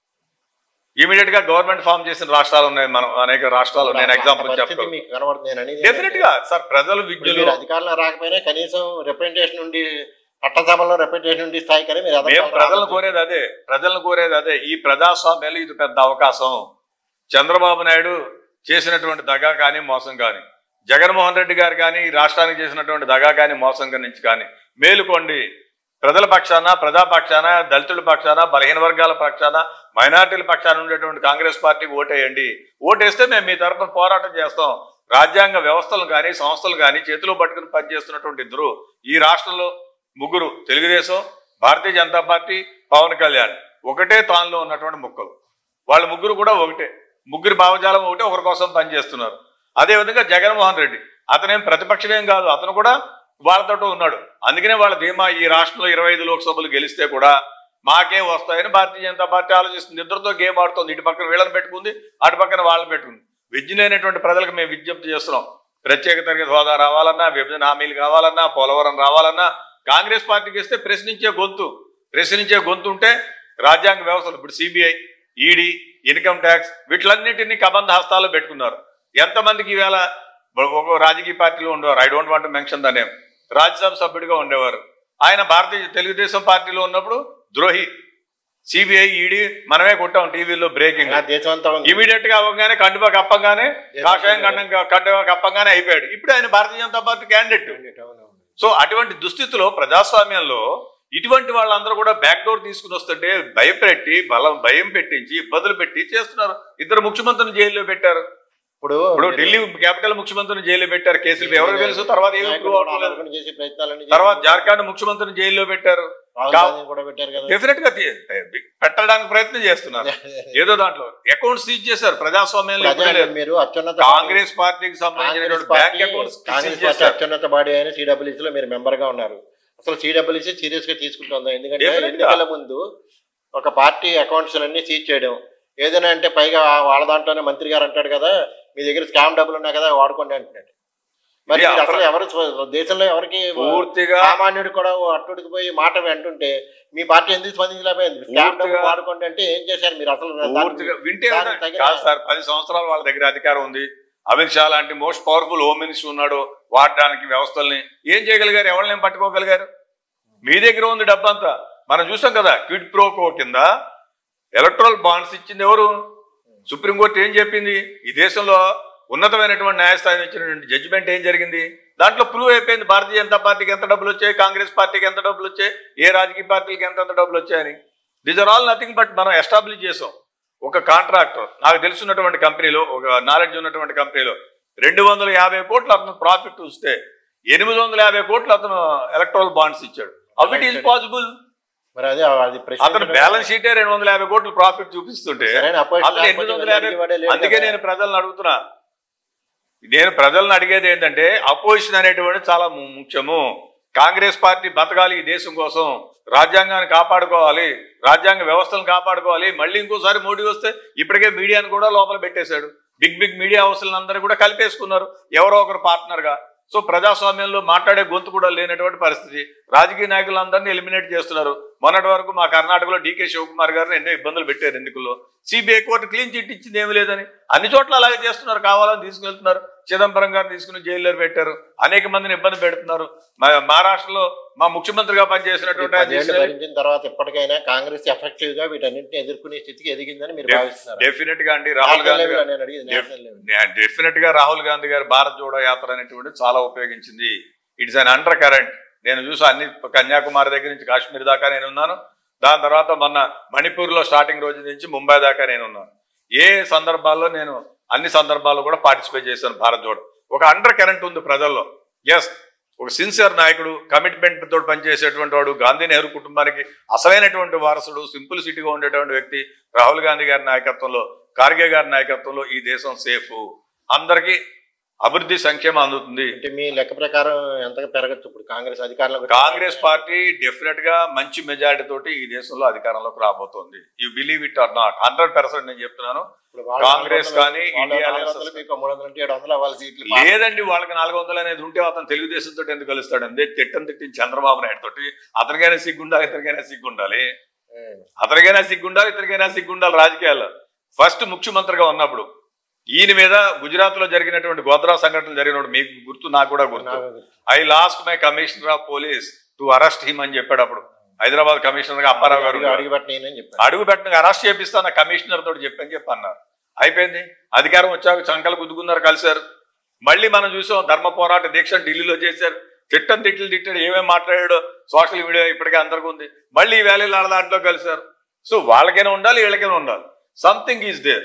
ఇమీడియట్ గా గవర్నమెంట్ ఫామ్ చేసిన రాష్ట్రాలు ఉన్నాయి. మనం అనేక రాష్ట్రాలు నేను ఎగ్జాంపుల్ చెప్తాను. డెఫినెట్ గా సార్ ప్రజలు విద్యులు అధికారంలో రాకపోయినా కనీసం రిప్రజెంటేషన్ నుండి చట్టసభలో రిప్రజెంటేషన్ నుండి స్థాయి కానీ మీరు ప్రజలను కోరేది అదే ప్రజలను కోరేది అదే ఈ ప్రజాస్వామ్యాలు ఇది పెద్ద అవకాశం. చంద్రబాబు నాయుడు చేసినటువంటి దగా కానీ మోసం కానీ, జగన్మోహన్ రెడ్డి గారు కానీ ఈ రాష్ట్రానికి చేసినటువంటి దగా కానీ మోసం నుంచి కానీ మేలుకోండి. ప్రజల పక్షాన, ప్రజాపక్షాన, దళితుల పక్షాన, బలహీన వర్గాల పక్షాన, మైనార్టీల పక్షాన ఉండేటువంటి కాంగ్రెస్ పార్టీకి ఓటేయండి. ఓటేస్తే మేము మీ తరఫున పోరాటం చేస్తాం. రాజ్యాంగ వ్యవస్థలు కానీ సంస్థలు కానీ చేతిలో పట్టుకుని పనిచేస్తున్నటువంటి ఇద్దరు ఈ రాష్ట్రంలో ముగ్గురు, తెలుగుదేశం, భారతీయ జనతా పార్టీ, పవన్ కళ్యాణ్ ఒకటే తానులో ఉన్నటువంటి ముక్కలు. వాళ్ళ ముగ్గురు కూడా ఒకటే, ముగ్గురు భావజాలం ఒకటే, ఒకరి కోసం పనిచేస్తున్నారు. అదేవిధంగా జగన్మోహన్ రెడ్డి అతనేం ప్రతిపక్షమేం కాదు, అతను కూడా వాళ్ళతో ఉన్నాడు. అందుకనే వాళ్ళ ధీమా ఈ రాష్ట్రంలో ఇరవై ఐదు లోక్సభలు గెలిస్తే కూడా మాకేం వస్తాయని భారతీయ జనతా పార్టీ ఆలోచిస్తుంది. ఇద్దరితో గేమ్ ఆడుతుంది. ఇటు పక్కన వీళ్ళని పెట్టుకుంది, అటు పక్కన వాళ్ళని పెట్టుకుంది. విద్యులేనటువంటి ప్రజలకు మేము విజ్ఞప్తి చేస్తున్నాం. ప్రత్యేక తరగతి హోదా రావాలన్నా, విభజన హామీలు కావాలన్నా, పోలవరం రావాలన్నా కాంగ్రెస్ పార్టీకి ఇస్తే ప్రశ్నించే గొంతు ప్రశ్నించే గొంతు ఉంటే రాజ్యాంగ వ్యవస్థలు ఇప్పుడు సిబిఐ, ఈడీ, ఇన్కమ్ ట్యాక్స్ వీటిలన్నింటినీ కబంధ హస్తాల్లో పెట్టుకున్నారు. ఎంతమందికి ఈవేళ ఒక రాజకీయ పార్టీలో ఉండేవారు, I don't want to mention the name, Rajya Sabha సభ్యుడిగా ఉండేవారు. ఆయన భారతీయ తెలుగుదేశం పార్టీలో ఉన్నప్పుడు ద్రోహి, సిబిఐ, ఈడీ మనమే కొట్టాం టీవీలో బ్రేకింగ్. ఇమీడియట్ గా అవ్వగానే కండువా కప్పంగానే, కాషాయం కండువా కప్పంగానే అయిపోయాడు. ఇప్పుడు ఆయన Bharatiya Janata party candidate. So అటువంటి దుస్థితిలో ప్రజాస్వామ్యంలో ఇటువంటి వాళ్ళందరూ కూడా బ్యాక్ డోర్ తీసుకుని వస్తుంటే భయపెట్టి బలం భయం పెట్టించి ఇబ్బందులు పెట్టి చేస్తున్నారు. ఇద్దరు ముఖ్యమంత్రిని జైల్లో పెట్టారు. ఇప్పుడు ఇప్పుడు ఢిల్లీ క్యాపిటల్ ముఖ్యమంత్రిని జైల్లో పెట్టారు. కేసులు ఎవరికి తెలుసు. తర్వాత తర్వాత జార్ఖండ్ ముఖ్యమంత్రిని జైల్లో పెట్టారు. డెఫినెట్ గా పెట్టడానికి ప్రయత్నం చేస్తున్నారు. ఏదో దాంట్లో అకౌంట్స్ సీజ్ చేశారు. ప్రజాస్వామ్యంలో మీరు అత్యున్నత కాంగ్రెస్ పార్టీకి సంబంధించిన బ్యాంక్ అకౌంట్స్ అత్యున్నత బాడీ అయిన సిడబ్ల్యూసీ లో మీరు మెంబర్ గా ఉన్నారు. అసలు సిడబ్ల్యూసీ సీరియస్ గా తీసుకుంటుందా? ఎందుకంటే ఎన్నికల ముందు ఒక పార్టీ అకౌంట్స్ అన్ని సీజ్ చేయడం ఏదైనా అంటే పైగా వాళ్ళ దాంట్లోనే మంత్రి గారు అంటాడు కదా, మీ దగ్గర స్కామ్ డబ్బులు ఉన్నాయి కదా వాడుకోండి అంటున్నాడు. మరి అసలు ఎవరు దేశంలో ఎవరికి పూర్తిగా సామాన్యుడు కూడా అట్టుడికి పోయి మాట అంటుంటే మీ పార్టీ ఎందుకు స్పందించలేకపోయింది? స్కామ్ డబ్బులు వాడుకోండి అంటే ఏం చేశారు మీరు? అసలు పూర్తిగా వింటే సార్ పది సంవత్సరాలు వాళ్ళ దగ్గర అధికారం ఉంది. అమిత్ షా లాంటి మోస్ట్ పవర్ఫుల్ హోమ్ మినిస్టర్ ఉన్నాడు. వాడడానికి వ్యవస్థల్ని ఏం చేయగలిగారు? ఎవరిని ఏం పట్టుకోగలిగారు? మీ దగ్గర ఉంది డబ్బంతా. మనం చూసాం కదా, క్విడ్ ప్రోకో కింద ఎలక్ట్రల్ బాండ్స్ ఇచ్చింది ఎవరు? సుప్రీంకోర్టు ఏం చెప్పింది? ఈ దేశంలో ఉన్నతమైనటువంటి న్యాయస్థానం ఇచ్చినటువంటి జడ్జిమెంట్ ఏం జరిగింది? దాంట్లో ప్రూవ్ అయిపోయింది భారతీయ జనతా పార్టీకి ఎంత డబ్బులు వచ్చాయి, కాంగ్రెస్ పార్టీకి ఎంత డబ్బులు వచ్చాయి, ఏ రాజకీయ పార్టీకి ఎంత ఎంత డబ్బులు వచ్చాయని. These are all nothing but మనం ఎస్టాబ్లిష్ చేసాం. ఒక కాంట్రాక్టర్, నాకు తెలుసున్నటువంటి కంపెనీలో, ఒక నాలెడ్జ్ ఉన్నటువంటి కంపెనీలో రెండు వందల యాభై కోట్లు అతను ప్రాఫిట్ వస్తే ఎనిమిది వందల యాభై కోట్లు అతను ఎలక్ట్రల్ బాండ్స్ ఇచ్చాడు. How it is possible? మరి అదే అది అతను బ్యాలెన్స్ షీటే రెండు వందల యాభై కోట్లు ప్రాఫిట్ చూపిస్తుంటే అతను ఎనిమిది వందల యాభై అందుకే నేను ప్రజలను అడుగుతున్నా, నేను ప్రజలను అడిగేది ఏంటంటే అపోజిషన్ అనేటువంటి చాలా ముఖ్యము. కాంగ్రెస్ పార్టీ బతకాలి ఈ దేశం కోసం, రాజ్యాంగాన్ని కాపాడుకోవాలి, రాజ్యాంగ వ్యవస్థలను కాపాడుకోవాలి. మళ్ళీ ఇంకోసారి మోడీ వస్తే ఇప్పటికే మీడియాను కూడా లోపల పెట్టేశాడు. బిగ్ బిగ్ మీడియా హౌస్లను అందరూ కూడా కలిపేసుకున్నారు ఎవరో ఒకరు పార్ట్నర్గా. సో ప్రజాస్వామ్యంలో మాట్లాడే గొంతు కూడా లేనటువంటి పరిస్థితి. రాజకీయ నాయకులందరినీ ఎలిమినేట్ చేస్తున్నారు. మొన్నటి వరకు మా కర్ణాటకలో డీకే శివకుమార్ గారిని ఎన్నో ఇబ్బందులు పెట్టారు ఎన్నికల్లో. సిబిఐ కోర్టు క్లీన్ చిట్ ఇచ్చింది ఏమీ లేదని. అన్ని చోట్ల అలాగే చేస్తున్నారు, కావాలని తీసుకెళ్తున్నారు. చిదంబరం గారిని తీసుకుని జైల్లో పెట్టారు, అనేక మందిని ఇబ్బంది పెడుతున్నారు. మహారాష్ట్రలో మా ముఖ్యమంత్రిగా పనిచేసినటువంటి తర్వాత ఇప్పటికైనా కాంగ్రెస్ ఎఫెక్టివ్ గా వీటన్నింటిని ఎదుర్కొనే స్థితికి ఎదిగిందని మీరు భావిస్తున్నారు? డెఫినెట్ గా అండి. రాహుల్ గాంధీ డెఫినెట్ గా రాహుల్ గాంధీ గారు భారత్ జోడో యాత్ర అనేటువంటి చాలా ఉపయోగించింది. It's an undercurrent. నేను చూసా అన్ని కన్యాకుమారి దగ్గర నుంచి కాశ్మీర్ దాకా నేను ఉన్నాను. దాని తర్వాత మొన్న మణిపూర్లో స్టార్టింగ్ రోజు నుంచి ముంబై దాకా నేను ఉన్నాను. ఏ సందర్భాల్లో నేను అన్ని సందర్భాల్లో కూడా పార్టిసిపేట్ చేశాను భారత్ జోడో. ఒక అండర్ కరెంట్ ఉంది ప్రజల్లో. ఎస్, ఒక సిన్సియర్ నాయకుడు, కమిట్మెంట్ తోటి పనిచేసేటువంటి వాడు, గాంధీ నెహ్రూ కుటుంబానికి అసలైనటువంటి వారసుడు, సింపుల్ సిటీగా ఉండేటువంటి వ్యక్తి రాహుల్ గాంధీ గారి నాయకత్వంలో, ఖార్గే గారి నాయకత్వంలో ఈ దేశం సేఫ్, అందరికీ అభివృద్ధి సంక్షేమం అందుతుంది. అంటే మీ లెక్క ప్రకారం ఎంతగా పెరగచ్చు ఇప్పుడు కాంగ్రెస్ అధికారంలో? కాంగ్రెస్ పార్టీ డెఫినెట్ గా మంచి మెజారిటీ తోటి ఈ దేశంలో అధికారంలోకి రాబోతోంది. You believe it or not, hundred percent నేను చెప్తున్నాను. కాంగ్రెస్ కానీ ఇండియా లేదండి, వాళ్ళకి నాలుగు వందలు అనేది ఉంటే అతను తెలుగుదేశంతో ఎందుకు కలుస్తాడు? అంతే తిట్టని తిట్టింది చంద్రబాబు నాయుడు తోటి. అతనికైనా సిగ్గుండాలి, ఇతనికైనా సిగ్గుండాలి, అతనికైనా సిగ్గుండాలి, ఇతనికైనా సిగ్గుండాలి. రాజకీయాల్లో ఫస్ట్ ముఖ్యమంత్రిగా ఉన్నప్పుడు ఈయన మీద గుజరాత్ లో జరిగినటువంటి గోద్రా సంఘటనలు జరిగినప్పుడు మీకు గుర్తు, నాకు కూడా గుర్తు. I lost my commissioner of police to arrest him అని చెప్పాడు. అప్పుడు హైదరాబాద్ కమిషనర్ గా అప్పారావు గారు అడుగు పెట్టిన అరెస్ట్ చేపిస్తాను కమిషనర్ తోటి చెప్పని చెప్పి అన్నారు. అయిపోయింది. అధికారం వచ్చాక చంకలు గుద్దుకున్నారు, కలిశారు. మళ్ళీ మనం చూసాం ధర్మ పోరాట దీక్ష ఢిల్లీలో చేశారు. తిట్టని తిట్లు తిట్టాడు, ఏమేమి మాట్లాడాడో సోషల్ మీడియా ఇప్పటికే అందరికీ ఉంది. మళ్ళీ ఈ వ్యాలీల దాంట్లో కలిశారు. సో వాళ్ళకైనా ఉండాలి, వీళ్ళకైనా ఉండాలి. Something is there.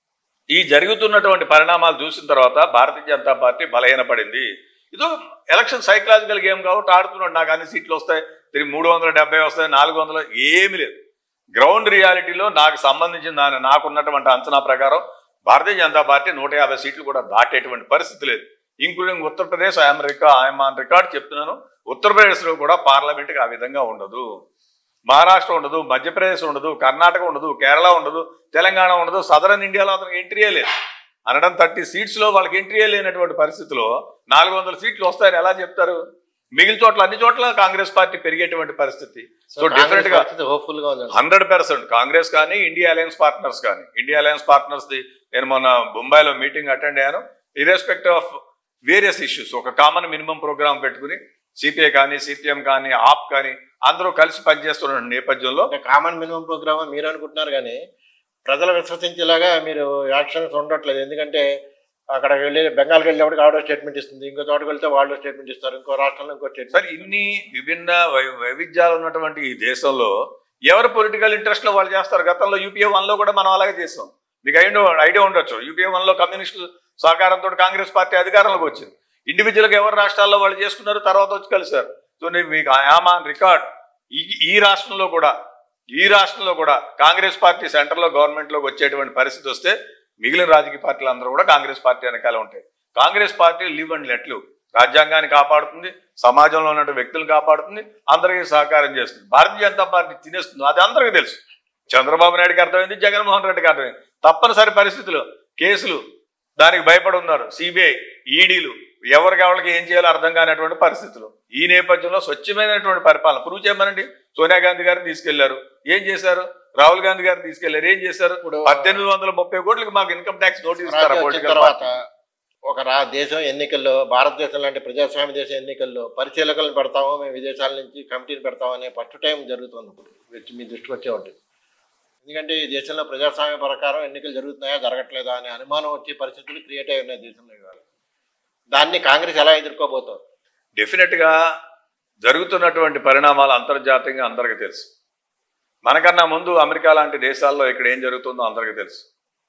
ఈ జరుగుతున్నటువంటి పరిణామాలు చూసిన తర్వాత భారతీయ జనతా పార్టీ బలహీనపడింది. ఇదో ఎలక్షన్ సైకలాజికల్ గేమ్ కాబట్టి ఆడుతున్నాడు. నాకు అన్ని సీట్లు వస్తాయి, తిరిగి మూడు వందల డెబ్బై వస్తాయి, నాలుగు వందలు ఏమి లేదు. గ్రౌండ్ రియాలిటీలో నాకు సంబంధించిన దాని నాకున్నటువంటి అంచనా ప్రకారం భారతీయ జనతా పార్టీ నూట యాభై సీట్లు కూడా దాటేటువంటి పరిస్థితి లేదు. Including Uttar Pradesh, I'm record I'm on record చెప్తున్నాను. ఉత్తరప్రదేశ్లో కూడా పార్లమెంట్కి ఆ విధంగా ఉండదు, మహారాష్ట్ర ఉండదు, మధ్యప్రదేశ్ ఉండదు, కర్ణాటక ఉండదు, కేరళ ఉండదు, తెలంగాణ ఉండదు. సదరన్ ఇండియాలో అతనికి ఎంట్రీయే లేదు. హండ్రెడ్ థర్టీ సీట్స్ లో వాళ్ళకి ఎంట్రీయే లేనటువంటి పరిస్థితిలో నాలుగు వందల సీట్లు వస్తాయని ఎలా చెప్తారు? మిగిలిన చోట్ల అన్ని చోట్ల కాంగ్రెస్ పార్టీ పెరిగేటువంటి పరిస్థితి. సో డెఫినెట్ గా హండ్రెడ్ పర్సెంట్ కాంగ్రెస్ కానీ ఇండియా అలయన్స్ పార్ట్నర్స్ కానీ ఇండియా అలయన్స్ పార్ట్నర్స్ ది నేను మొన్న ముంబైలో మీటింగ్ అటెండ్ అయ్యాను. ఇర్రెస్పెక్టివ్ ఆఫ్ వేరియస్ ఇష్యూస్ ఒక కామన్ మినిమం ప్రోగ్రామ్ పెట్టుకుని సిపిఐ కానీ సిపిఎం కానీ ఆప్ కానీ అందరూ కలిసి పనిచేస్తున్న నేపథ్యంలో కామన్ మినిమం ప్రోగ్రామ్ మీరు అనుకుంటున్నారు కానీ ప్రజలు విశ్వసించేలాగా మీరు యాక్షన్స్ ఉండట్లేదు. ఎందుకంటే అక్కడ వెళ్ళి బెంగాల్కి వెళ్ళేవాడికి ఆడో స్టేట్మెంట్ ఇస్తుంది, ఇంకో చోటుకు వెళ్తే వాళ్ళు స్టేట్మెంట్ ఇస్తారు, ఇంకో రాష్ట్రంలో ఇంకో స్టేట్మెంట్. సార్ ఇన్ని విభిన్న వైవిధ్యాలు ఉన్నటువంటి ఈ దేశంలో ఎవరు పొలిటికల్ ఇంట్రెస్ట్ లో వాళ్ళు చేస్తారు. గతంలో యూపీఏ వన్ లో కూడా మనం అలాగే చేస్తాం. మీకు ఐడియా ఐడియా ఉండొచ్చు. యూపీఏ వన్ లో కమ్యూనిస్టు సహకారంతో కాంగ్రెస్ పార్టీ అధికారంలోకి వచ్చింది. ఇండివిజువల్గా ఎవరు రాష్ట్రాల్లో వాళ్ళు చేసుకున్నారు, తర్వాత వచ్చి కలిసారు. సో నేను మీకు ఐయామ్ ఆన్ రికార్డ్. ఈ ఈ రాష్ట్రంలో కూడా ఈ రాష్ట్రంలో కూడా కాంగ్రెస్ పార్టీ సెంటర్లో గవర్నమెంట్లోకి వచ్చేటువంటి పరిస్థితి వస్తే మిగిలిన రాజకీయ పార్టీలు అందరూ కూడా కాంగ్రెస్ పార్టీ వెనకాల ఉంటాయి. కాంగ్రెస్ పార్టీ లివ్ అండ్ లెట్లు రాజ్యాంగాన్ని కాపాడుతుంది, సమాజంలో ఉన్న వ్యక్తులను కాపాడుతుంది, అందరికీ సహకారం చేస్తుంది. భారతీయ జనతా పార్టీ తినేస్తుంది, అది అందరికీ తెలుసు. చంద్రబాబు నాయుడుకి అర్థమైంది, జగన్మోహన్ రెడ్డికి అర్థమైంది. తప్పనిసరి పరిస్థితులు కేసులు దానికి భయపడి ఉన్నారు. సిబిఐ, ఈడీలు ఎవరికి ఎవరికి ఏం చేయాలో అర్థం కానటువంటి పరిస్థితులు. ఈ నేపథ్యంలో స్వచ్ఛమైనటువంటి పరిపాలన ప్రూవ్ చేయమనండి. సోనియా గాంధీ గారిని తీసుకెళ్లారు, ఏం చేశారు? రాహుల్ గాంధీ గారిని తీసుకెళ్లారు, ఏం చేశారు? పద్దెనిమిది వందల ముప్పై కోట్లకి మాకు ఇన్కమ్ ట్యాక్స్ నోటీస్ తర్వాత ఒక రా దేశం ఎన్నికల్లో భారతదేశం లాంటి ప్రజాస్వామ్య దేశం ఎన్నికల్లో పరిశీలకులను పెడతాము, మేము విదేశాల నుంచి కమిటీని పెడతాము అనే ఫస్ట్ టైం జరుగుతుంది. ఇప్పుడు మీ దృష్టికి వచ్చే ఉంటుంది. ఎందుకంటే ఈ దేశంలో ప్రజాస్వామ్య ప్రకారం ఎన్నికలు జరుగుతున్నాయా జరగట్లేదా అనే అనుమానం వచ్చే పరిస్థితులు క్రియేట్ అయి ఉన్నాయి దేశంలో. ఇవాళ దాన్ని కాంగ్రెస్ ఎలా ఎదుర్కోబోతుంది? డెఫినెట్ గా జరుగుతున్నటువంటి పరిణామాలు అంతర్జాతీయంగా అందరికీ తెలుసు. మనకన్నా ముందు అమెరికా లాంటి దేశాల్లో ఇక్కడ ఏం జరుగుతుందో అందరికీ తెలుసు.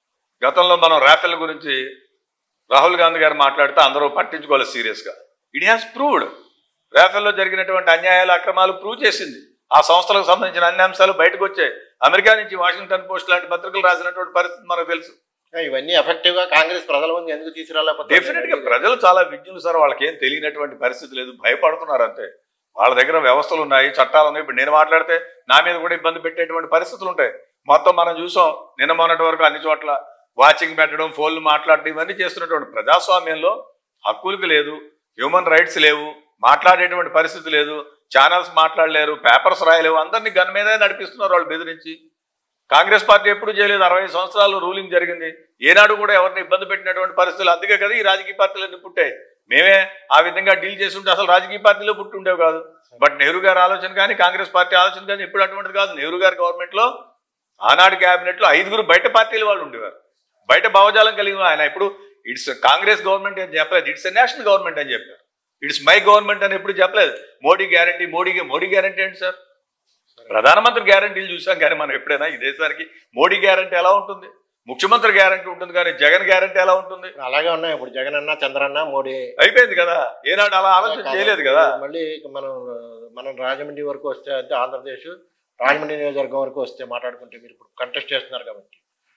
గతంలో మనం రాఫెల్ గురించి రాహుల్ గాంధీ గారు మాట్లాడితే అందరూ పట్టించుకోవాలి సీరియస్గా. ఇట్ హ్యాస్ ప్రూవ్డ్ రాఫెల్లో జరిగినటువంటి అన్యాయాలు అక్రమాలు ప్రూవ్ చేసింది. ఆ సంస్థలకు సంబంధించిన అన్ని అంశాలు బయటకు వచ్చాయి. అమెరికా నుంచి వాషింగ్టన్ పోస్ట్ లాంటి పత్రికలు రాసినటువంటి పరిస్థితి మనకు తెలుసు. ఇవన్నీ ఎఫెక్టివ్ గా కాంగ్రెస్ ప్రజల ముందు ఎందుకు తీసుకురాలేకపోతే? డెఫినెట్ గా ప్రజలు చాలా విజ్ఞులు సార్, వాళ్ళకి ఏం తెలియనటువంటి పరిస్థితి లేదు, భయపడుతున్నారు అంతే. వాళ్ళ దగ్గర వ్యవస్థలు ఉన్నాయి, చట్టాలు ఉన్నాయి. ఇప్పుడు నేను మాట్లాడితే నా మీద కూడా ఇబ్బంది పెట్టేటువంటి పరిస్థితులు ఉంటాయి. మొత్తం మనం చూసాం నిన్న మొన్నటి వరకు అన్ని చోట్ల వాచింగ్ పెట్టడం, ఫోన్లు మాట్లాడడం, ఇవన్నీ చేస్తున్నటువంటి ప్రజాస్వామ్యంలో హక్కులకు లేదు, హ్యూమన్ రైట్స్ లేవు, మాట్లాడేటువంటి పరిస్థితి లేదు, ఛానల్స్ మాట్లాడలేరు, పేపర్స్ రాయలేవు, అందరినీ గన్ మీదే నడిపిస్తున్నారు వాళ్ళు బెదిరించి. కాంగ్రెస్ పార్టీ ఎప్పుడు చేయలేదు, అరవై సంవత్సరాలు రూలింగ్ జరిగింది, ఏనాడు కూడా ఎవరిని ఇబ్బంది పెట్టినటువంటి పరిస్థితులు. అందుకే కదా ఈ రాజకీయ పార్టీలన్నీ పుట్టాయి. మేమే ఆ విధంగా డీల్ చేసి ఉంటే అసలు రాజకీయ పార్టీలో పుట్టి ఉండేవి కాదు. బట్ నెహ్రూ గారి ఆలోచన కానీ కాంగ్రెస్ పార్టీ ఆలోచన కానీ ఎప్పుడు అటువంటిది కాదు. నెహ్రూ గారి గవర్నమెంట్ లో ఆనాడు క్యాబినెట్ లో ఐదుగురు బయట పార్టీల వాళ్ళు ఉండేవారు, బయట భావజాలం కలిగి. ఆయన ఇప్పుడు ఇట్స్ కాంగ్రెస్ గవర్నమెంట్ అని చెప్పలేదు, ఇట్స్ ఎ నేషనల్ గవర్నమెంట్ అని చెప్పారు. ఇట్స్ మై గవర్నమెంట్ అని ఎప్పుడు చెప్పలేదు. మోడీ గ్యారంటీ, మోడీకి మోడీ గ్యారంటీ ఏంటి సార్? ప్రధానమంత్రి గ్యారంటీలు చూసాం కానీ మనం ఎప్పుడైనా ఈ దేశానికి మోడీ గ్యారంటీ ఎలా ఉంటుంది? ముఖ్యమంత్రి గ్యారంటీ ఉంటుంది కానీ జగన్ గ్యారంటీ ఎలా ఉంటుంది? అలాగే ఉన్నాయి. ఇప్పుడు జగన్ అన్న, చంద్రన్న, మోడీ అయిపోయింది కదా. ఏనాడు అలా ఆలోచన చేయలేదు కదా. మళ్ళీ మనం మనం రాజమండ్రి వరకు వస్తే, అంటే ఆంధ్రప్రదేశ్ రాజమండ్రి నియోజకవర్గం వరకు వస్తే మాట్లాడుకుంటే, మీరు ఇప్పుడు కంటెస్ట్ చేస్తున్నారు కాబట్టి,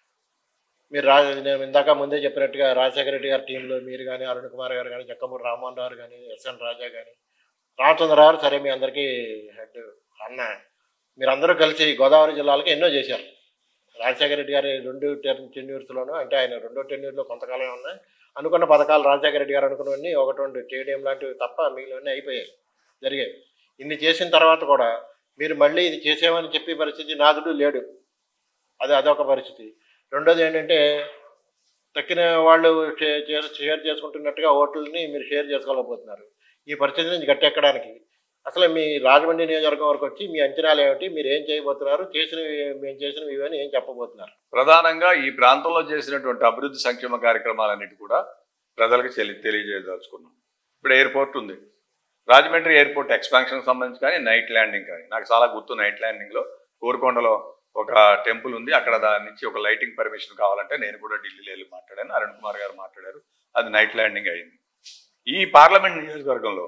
మీరు రాజ నేను ఇందాక ముందే చెప్పినట్టుగా రాజశేఖర రెడ్డి గారి టీంలో మీరు కానీ, అరుణ్ కుమార్ గారు కానీ, జక్కమూరి రామ్మోహన్ రావు కానీ, ఎస్ఎన్ రాజా కానీ, రామచంద్రరావు, సరే మీ అందరికీ హెడ్ అన్న, మీరందరూ కలిసి గోదావరి జిల్లాలకు ఎన్నో చేశారు. రాజశేఖర రెడ్డి గారి రెండు టెన్యూర్స్లోనూ, అంటే ఆయన రెండో టెన్యూర్లో కొంతకాలం ఉన్నాయి అనుకున్న పథకాలు, రాజశేఖర రెడ్డి గారు అనుకున్నవన్నీ ఒకటి రెండు స్టేడియం లాంటివి తప్ప మిగిలినవన్నీ అయిపోయాయి, జరిగాయి. ఇన్ని చేసిన తర్వాత కూడా మీరు మళ్ళీ ఇది చేసామని చెప్పే పరిస్థితి నాదుడు లేడు. అది అదొక పరిస్థితి. రెండోది ఏంటంటే, తక్కిన వాళ్ళు షేర్ షేర్ చేసుకుంటున్నట్టుగా ఓట్లని మీరు షేర్ చేసుకోలేకపోతున్నారు. ఈ పరిస్థితి నుంచి గట్టెక్కడానికి అసలు మీ రాజమండ్రి నియోజకవర్గం వరకు వచ్చి మీ అంచనాలు ఏమిటి? మీరు ఏం చేయబోతున్నారు? చేసినవి మేము చేసినవి ఇవన్నీ ఏం చెప్పబోతున్నారు? ప్రధానంగా ఈ ప్రాంతంలో చేసినటువంటి అభివృద్ధి సంక్షేమ కార్యక్రమాలన్నిటి కూడా ప్రజలకు తెలియజేయదలుచుకున్నాం. ఇప్పుడు ఎయిర్పోర్ట్ ఉంది, రాజమండ్రి ఎయిర్పోర్ట్ ఎక్స్పాన్షన్ సంబంధించి కానీ, నైట్ ల్యాండింగ్ కానీ, నాకు చాలా గుర్తు. నైట్ ల్యాండింగ్ లో కోరుకొండలో ఒక టెంపుల్ ఉంది, అక్కడ దాని నుంచి ఒక లైటింగ్ పర్మిషన్ కావాలంటే నేను కూడా ఢిల్లీలో వెళ్ళి మాట్లాడాను, అరుణ్ కుమార్ గారు మాట్లాడారు, అది నైట్ ల్యాండింగ్ అయింది. ఈ పార్లమెంట్ నియోజకవర్గంలో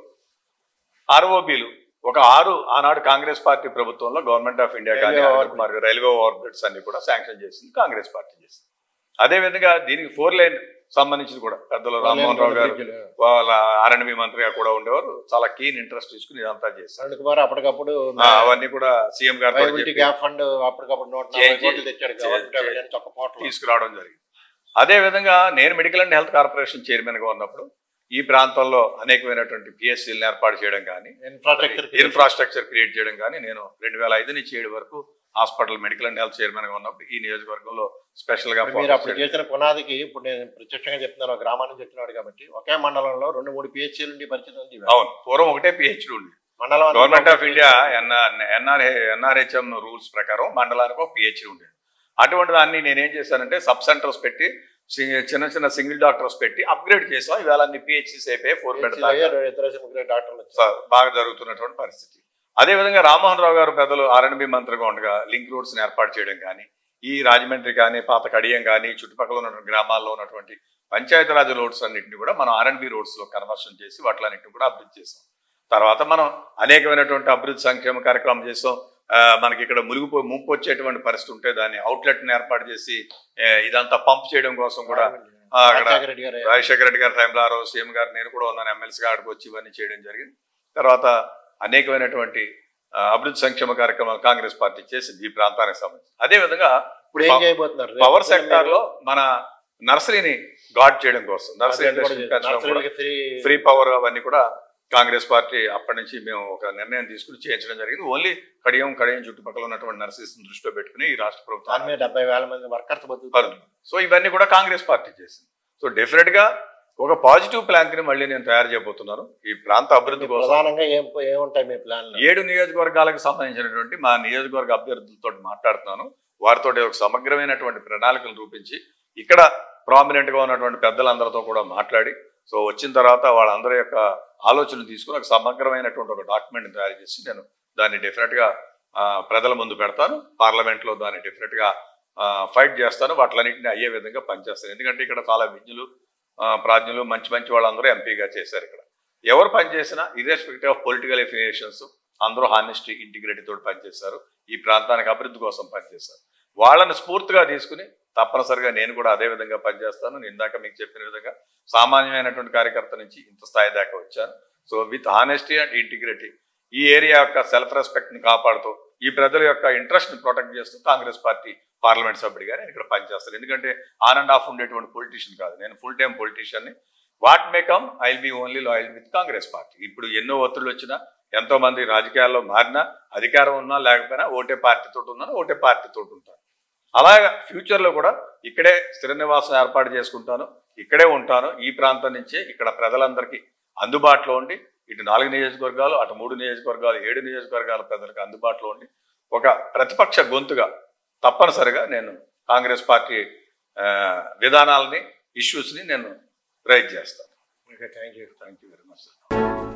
ఆర్ఓబీలు ఒక ఆరు ఆనాడు కాంగ్రెస్ పార్టీ ప్రభుత్వంలో గవర్నమెంట్ ఆఫ్ ఇండియా కానీ అరుణ్ కుమార్ గారు రైల్వే ఓవర్ బ్రిడ్జ్ అన్ని కూడా శాంక్షన్ చేసింది కాంగ్రెస్ పార్టీ చేసింది. అదేవిధంగా దీనికి ఫోర్ లైన్ సంబంధించి కూడా పెద్దలు రామ్మోహన్ రావు గారు వాళ్ళ ఆర్ఎండ్బి మంత్రిగా కూడా ఉండేవారు, చాలా కీన్ ఇంట్రెస్ట్ తీసుకుని ఇదంతా చేస్తారు. అప్పటికప్పుడు అవన్నీ కూడా సీఎం గారు తీసుకురావడం జరిగింది. అదే విధంగా నేను medical and health corporation chairman గా ఉన్నప్పుడు ఈ ప్రాంతంలో అనేకమైనటువంటి పిఎస్సీలను ఏర్పాటు చేయడం కానీ, ఇన్ఫ్రాస్ట్రక్చర్ క్రియేట్ చేయడం కానీ, నేను రెండు వేల ఐదు నుంచి ఏడు వరకు hospital medical and health chairman గా ఉన్నప్పుడు ఈ నియోజకవర్గంలో స్పెషల్ గా చేసిన పునాదికి ఇప్పుడు నేను ప్రత్యక్షంగా చెప్తున్నాను, గ్రామాన్ని చెప్తున్నాడు కాబట్టి ఒకే మండలంలో రెండు మూడు పిహెచ్సీలు ఉండి పరిస్థితి ఉంది. అవును, పూర్వం ఒకటే పిహెచ్డి ఉంది. మండలం government of India NR NRHM rules ప్రకారం మండలానికి ఒక పిహెచ్డి ఉండేది. అటువంటి దాన్ని నేనేం చేశానంటే సబ్ సెంటర్స్ పెట్టి చిన్న చిన్న సింగిల్ డాక్టర్స్ పెట్టి అప్గ్రేడ్ చేసాం. ఇవాళ అన్ని పిహెచ్సీస్ అయిపోయి ఫోర్ బెడ్ డాక్టర్లు బాగా జరుగుతున్నటువంటి పరిస్థితి. అదేవిధంగా రామ్మోహన్ రావు గారు పెద్దలు ఆర్ఎండ్బి మంత్రిగా ఉండగా లింక్ రోడ్స్ ని ఏర్పాటు చేయడం కానీ, ఈ రాజమండ్రి కానీ, పాత కడియం కానీ, చుట్టుపక్కల ఉన్నటువంటి గ్రామాల్లో ఉన్నటువంటి పంచాయతీరాజ్ రోడ్స్ అన్నింటినీ కూడా మనం ఆర్ఎండ్బి రోడ్స్ లో కన్వర్షన్ చేసి వాటిలన్నింటినీ కూడా అభివృద్ధి చేసాం. తర్వాత మనం అనేకమైనటువంటి అభివృద్ధి సంక్షేమ కార్యక్రమం చేసాం. మనకి ఇక్కడ మునిగిపో ముంపు వచ్చేటువంటి పరిస్థితి ఉంటే దాన్ని అవుట్లెట్ ని ఏర్పాటు చేసి ఇదంతా పంప్ చేయడం కోసం కూడా అక్కడ రాజశేఖర రెడ్డి గారి టైంలో ఆ రోజు సీఎం గారు నేను కూడా ఉన్నాను, ఎమ్మెల్సీగా అక్కడికి వచ్చి ఇవన్నీ చేయడం జరిగింది. తర్వాత అనేకమైనటువంటి అభివృద్ధి సంక్షేమ కార్యక్రమాలు కాంగ్రెస్ పార్టీ చేసింది ఈ ప్రాంతానికి సంబంధించి. అదేవిధంగా పవర్ సెక్టార్ లో మన నర్సరీని గాడ్ చేయడం కోసం, నర్సరీ ఫ్రీ పవర్ అవన్నీ కూడా కాంగ్రెస్ పార్టీ అప్పటి నుంచి మేము ఒక నిర్ణయం తీసుకుని చేయించడం జరిగింది. ఓన్లీ కడియం కడియం చుట్టుపక్కల ఉన్నటువంటి నర్సరీస్ దృష్టిలో పెట్టుకుని ఈ రాష్ట్ర ప్రభుత్వం డెబ్బై వేల మంది వర్కర్స్ బతుకుతారు. సో ఇవన్నీ కూడా కాంగ్రెస్ పార్టీ చేసింది. సో డెఫినెట్ గా ఒక పాజిటివ్ ప్లాన్ ని మళ్ళీ నేను తయారు చేయబోతున్నాను ఈ ప్రాంత అభివృద్ధి కోసం. ఏడు నియోజకవర్గాలకు సంబంధించినటువంటి మా నియోజకవర్గ అభ్యర్థులతో మాట్లాడుతున్నాను. వారితో ఒక సమగ్రమైనటువంటి ప్రణాళికలు రూపించి ఇక్కడ ప్రామినెంట్ గా ఉన్నటువంటి పెద్దలందరితో కూడా మాట్లాడి, సో వచ్చిన తర్వాత వాళ్ళందరి యొక్క ఆలోచనలు తీసుకుని ఒక సమగ్రమైనటువంటి ఒక డాక్యుమెంట్ తయారు చేసి నేను దాన్ని డెఫినెట్ గా ప్రజల ముందు పెడతాను. పార్లమెంట్ లో దాన్ని డెఫినెట్ గా ఫైట్ చేస్తాను. వాటిలన్నింటినీ అయ్యే విధంగా పనిచేస్తాను. ఎందుకంటే ఇక్కడ చాలా విజ్ఞులు, ప్రాజ్ఞులు, మంచి మంచి వాళ్ళందరూ ఎంపీగా చేశారు. ఇక్కడ ఎవరు పనిచేసినా ఇర్రెస్పెక్టివ్ ఆఫ్ పొలిటికల్ ఎఫిలియేషన్స్ అందరూ హానెస్టీ ఇంటిగ్రిటీ తోటి పనిచేశారు, ఈ ప్రాంతానికి అభివృద్ధి కోసం పనిచేశారు. వాళ్ళని స్ఫూర్తిగా తీసుకుని తప్పనిసరిగా నేను కూడా అదే విధంగా పనిచేస్తాను. నేను ఇందాక మీకు చెప్పిన విధంగా సామాన్యమైనటువంటి కార్యకర్త నుంచి ఇంత స్థాయి దాకా వచ్చాను. So with honesty and integrity ఈ ఏరియా యొక్క సెల్ఫ్ రెస్పెక్ట్ని కాపాడుతూ ఈ ప్రజల యొక్క ఇంట్రెస్ట్ని ప్రొటెక్ట్ చేస్తూ కాంగ్రెస్ పార్టీ పార్లమెంట్ సభ్యుడిగా నేను ఇక్కడ పనిచేస్తాను. ఎందుకంటే ఆన్ అండ్ ఆఫ్ ఉండేటువంటి పొలిటీషియన్ కాదు, నేను ఫుల్ టైం పొలిటీషియన్ని. What may come I will be only loyal with Congress party. ఇప్పుడు ఎన్నో ఒత్తిళ్ళు వచ్చినా, ఎంతో మంది రాజకీయాల్లో మారినా, అధికారం ఉన్నా లేకపోయినా ఓటే పార్టీతో ఉన్నాను, ఓటే పార్టీతో ఉంటాను. అలాగా ఫ్యూచర్లో కూడా ఇక్కడే స్థిర నివాసం ఏర్పాటు చేసుకుంటాను, ఇక్కడే ఉంటాను. ఈ ప్రాంతం నుంచే ఇక్కడ ప్రజలందరికీ అందుబాటులో ఉండి, ఇటు నాలుగు నియోజకవర్గాలు, అటు మూడు నియోజకవర్గాలు, ఏడు నియోజకవర్గాల ప్రజలకు అందుబాటులో ఉండి ఒక ప్రతిపక్ష గొంతుగా తప్పనిసరిగా నేను కాంగ్రెస్ పార్టీ విధానాలని, ఇష్యూస్ని నేను రైజ్ చేస్తాను. Okay, thank you thank you very much.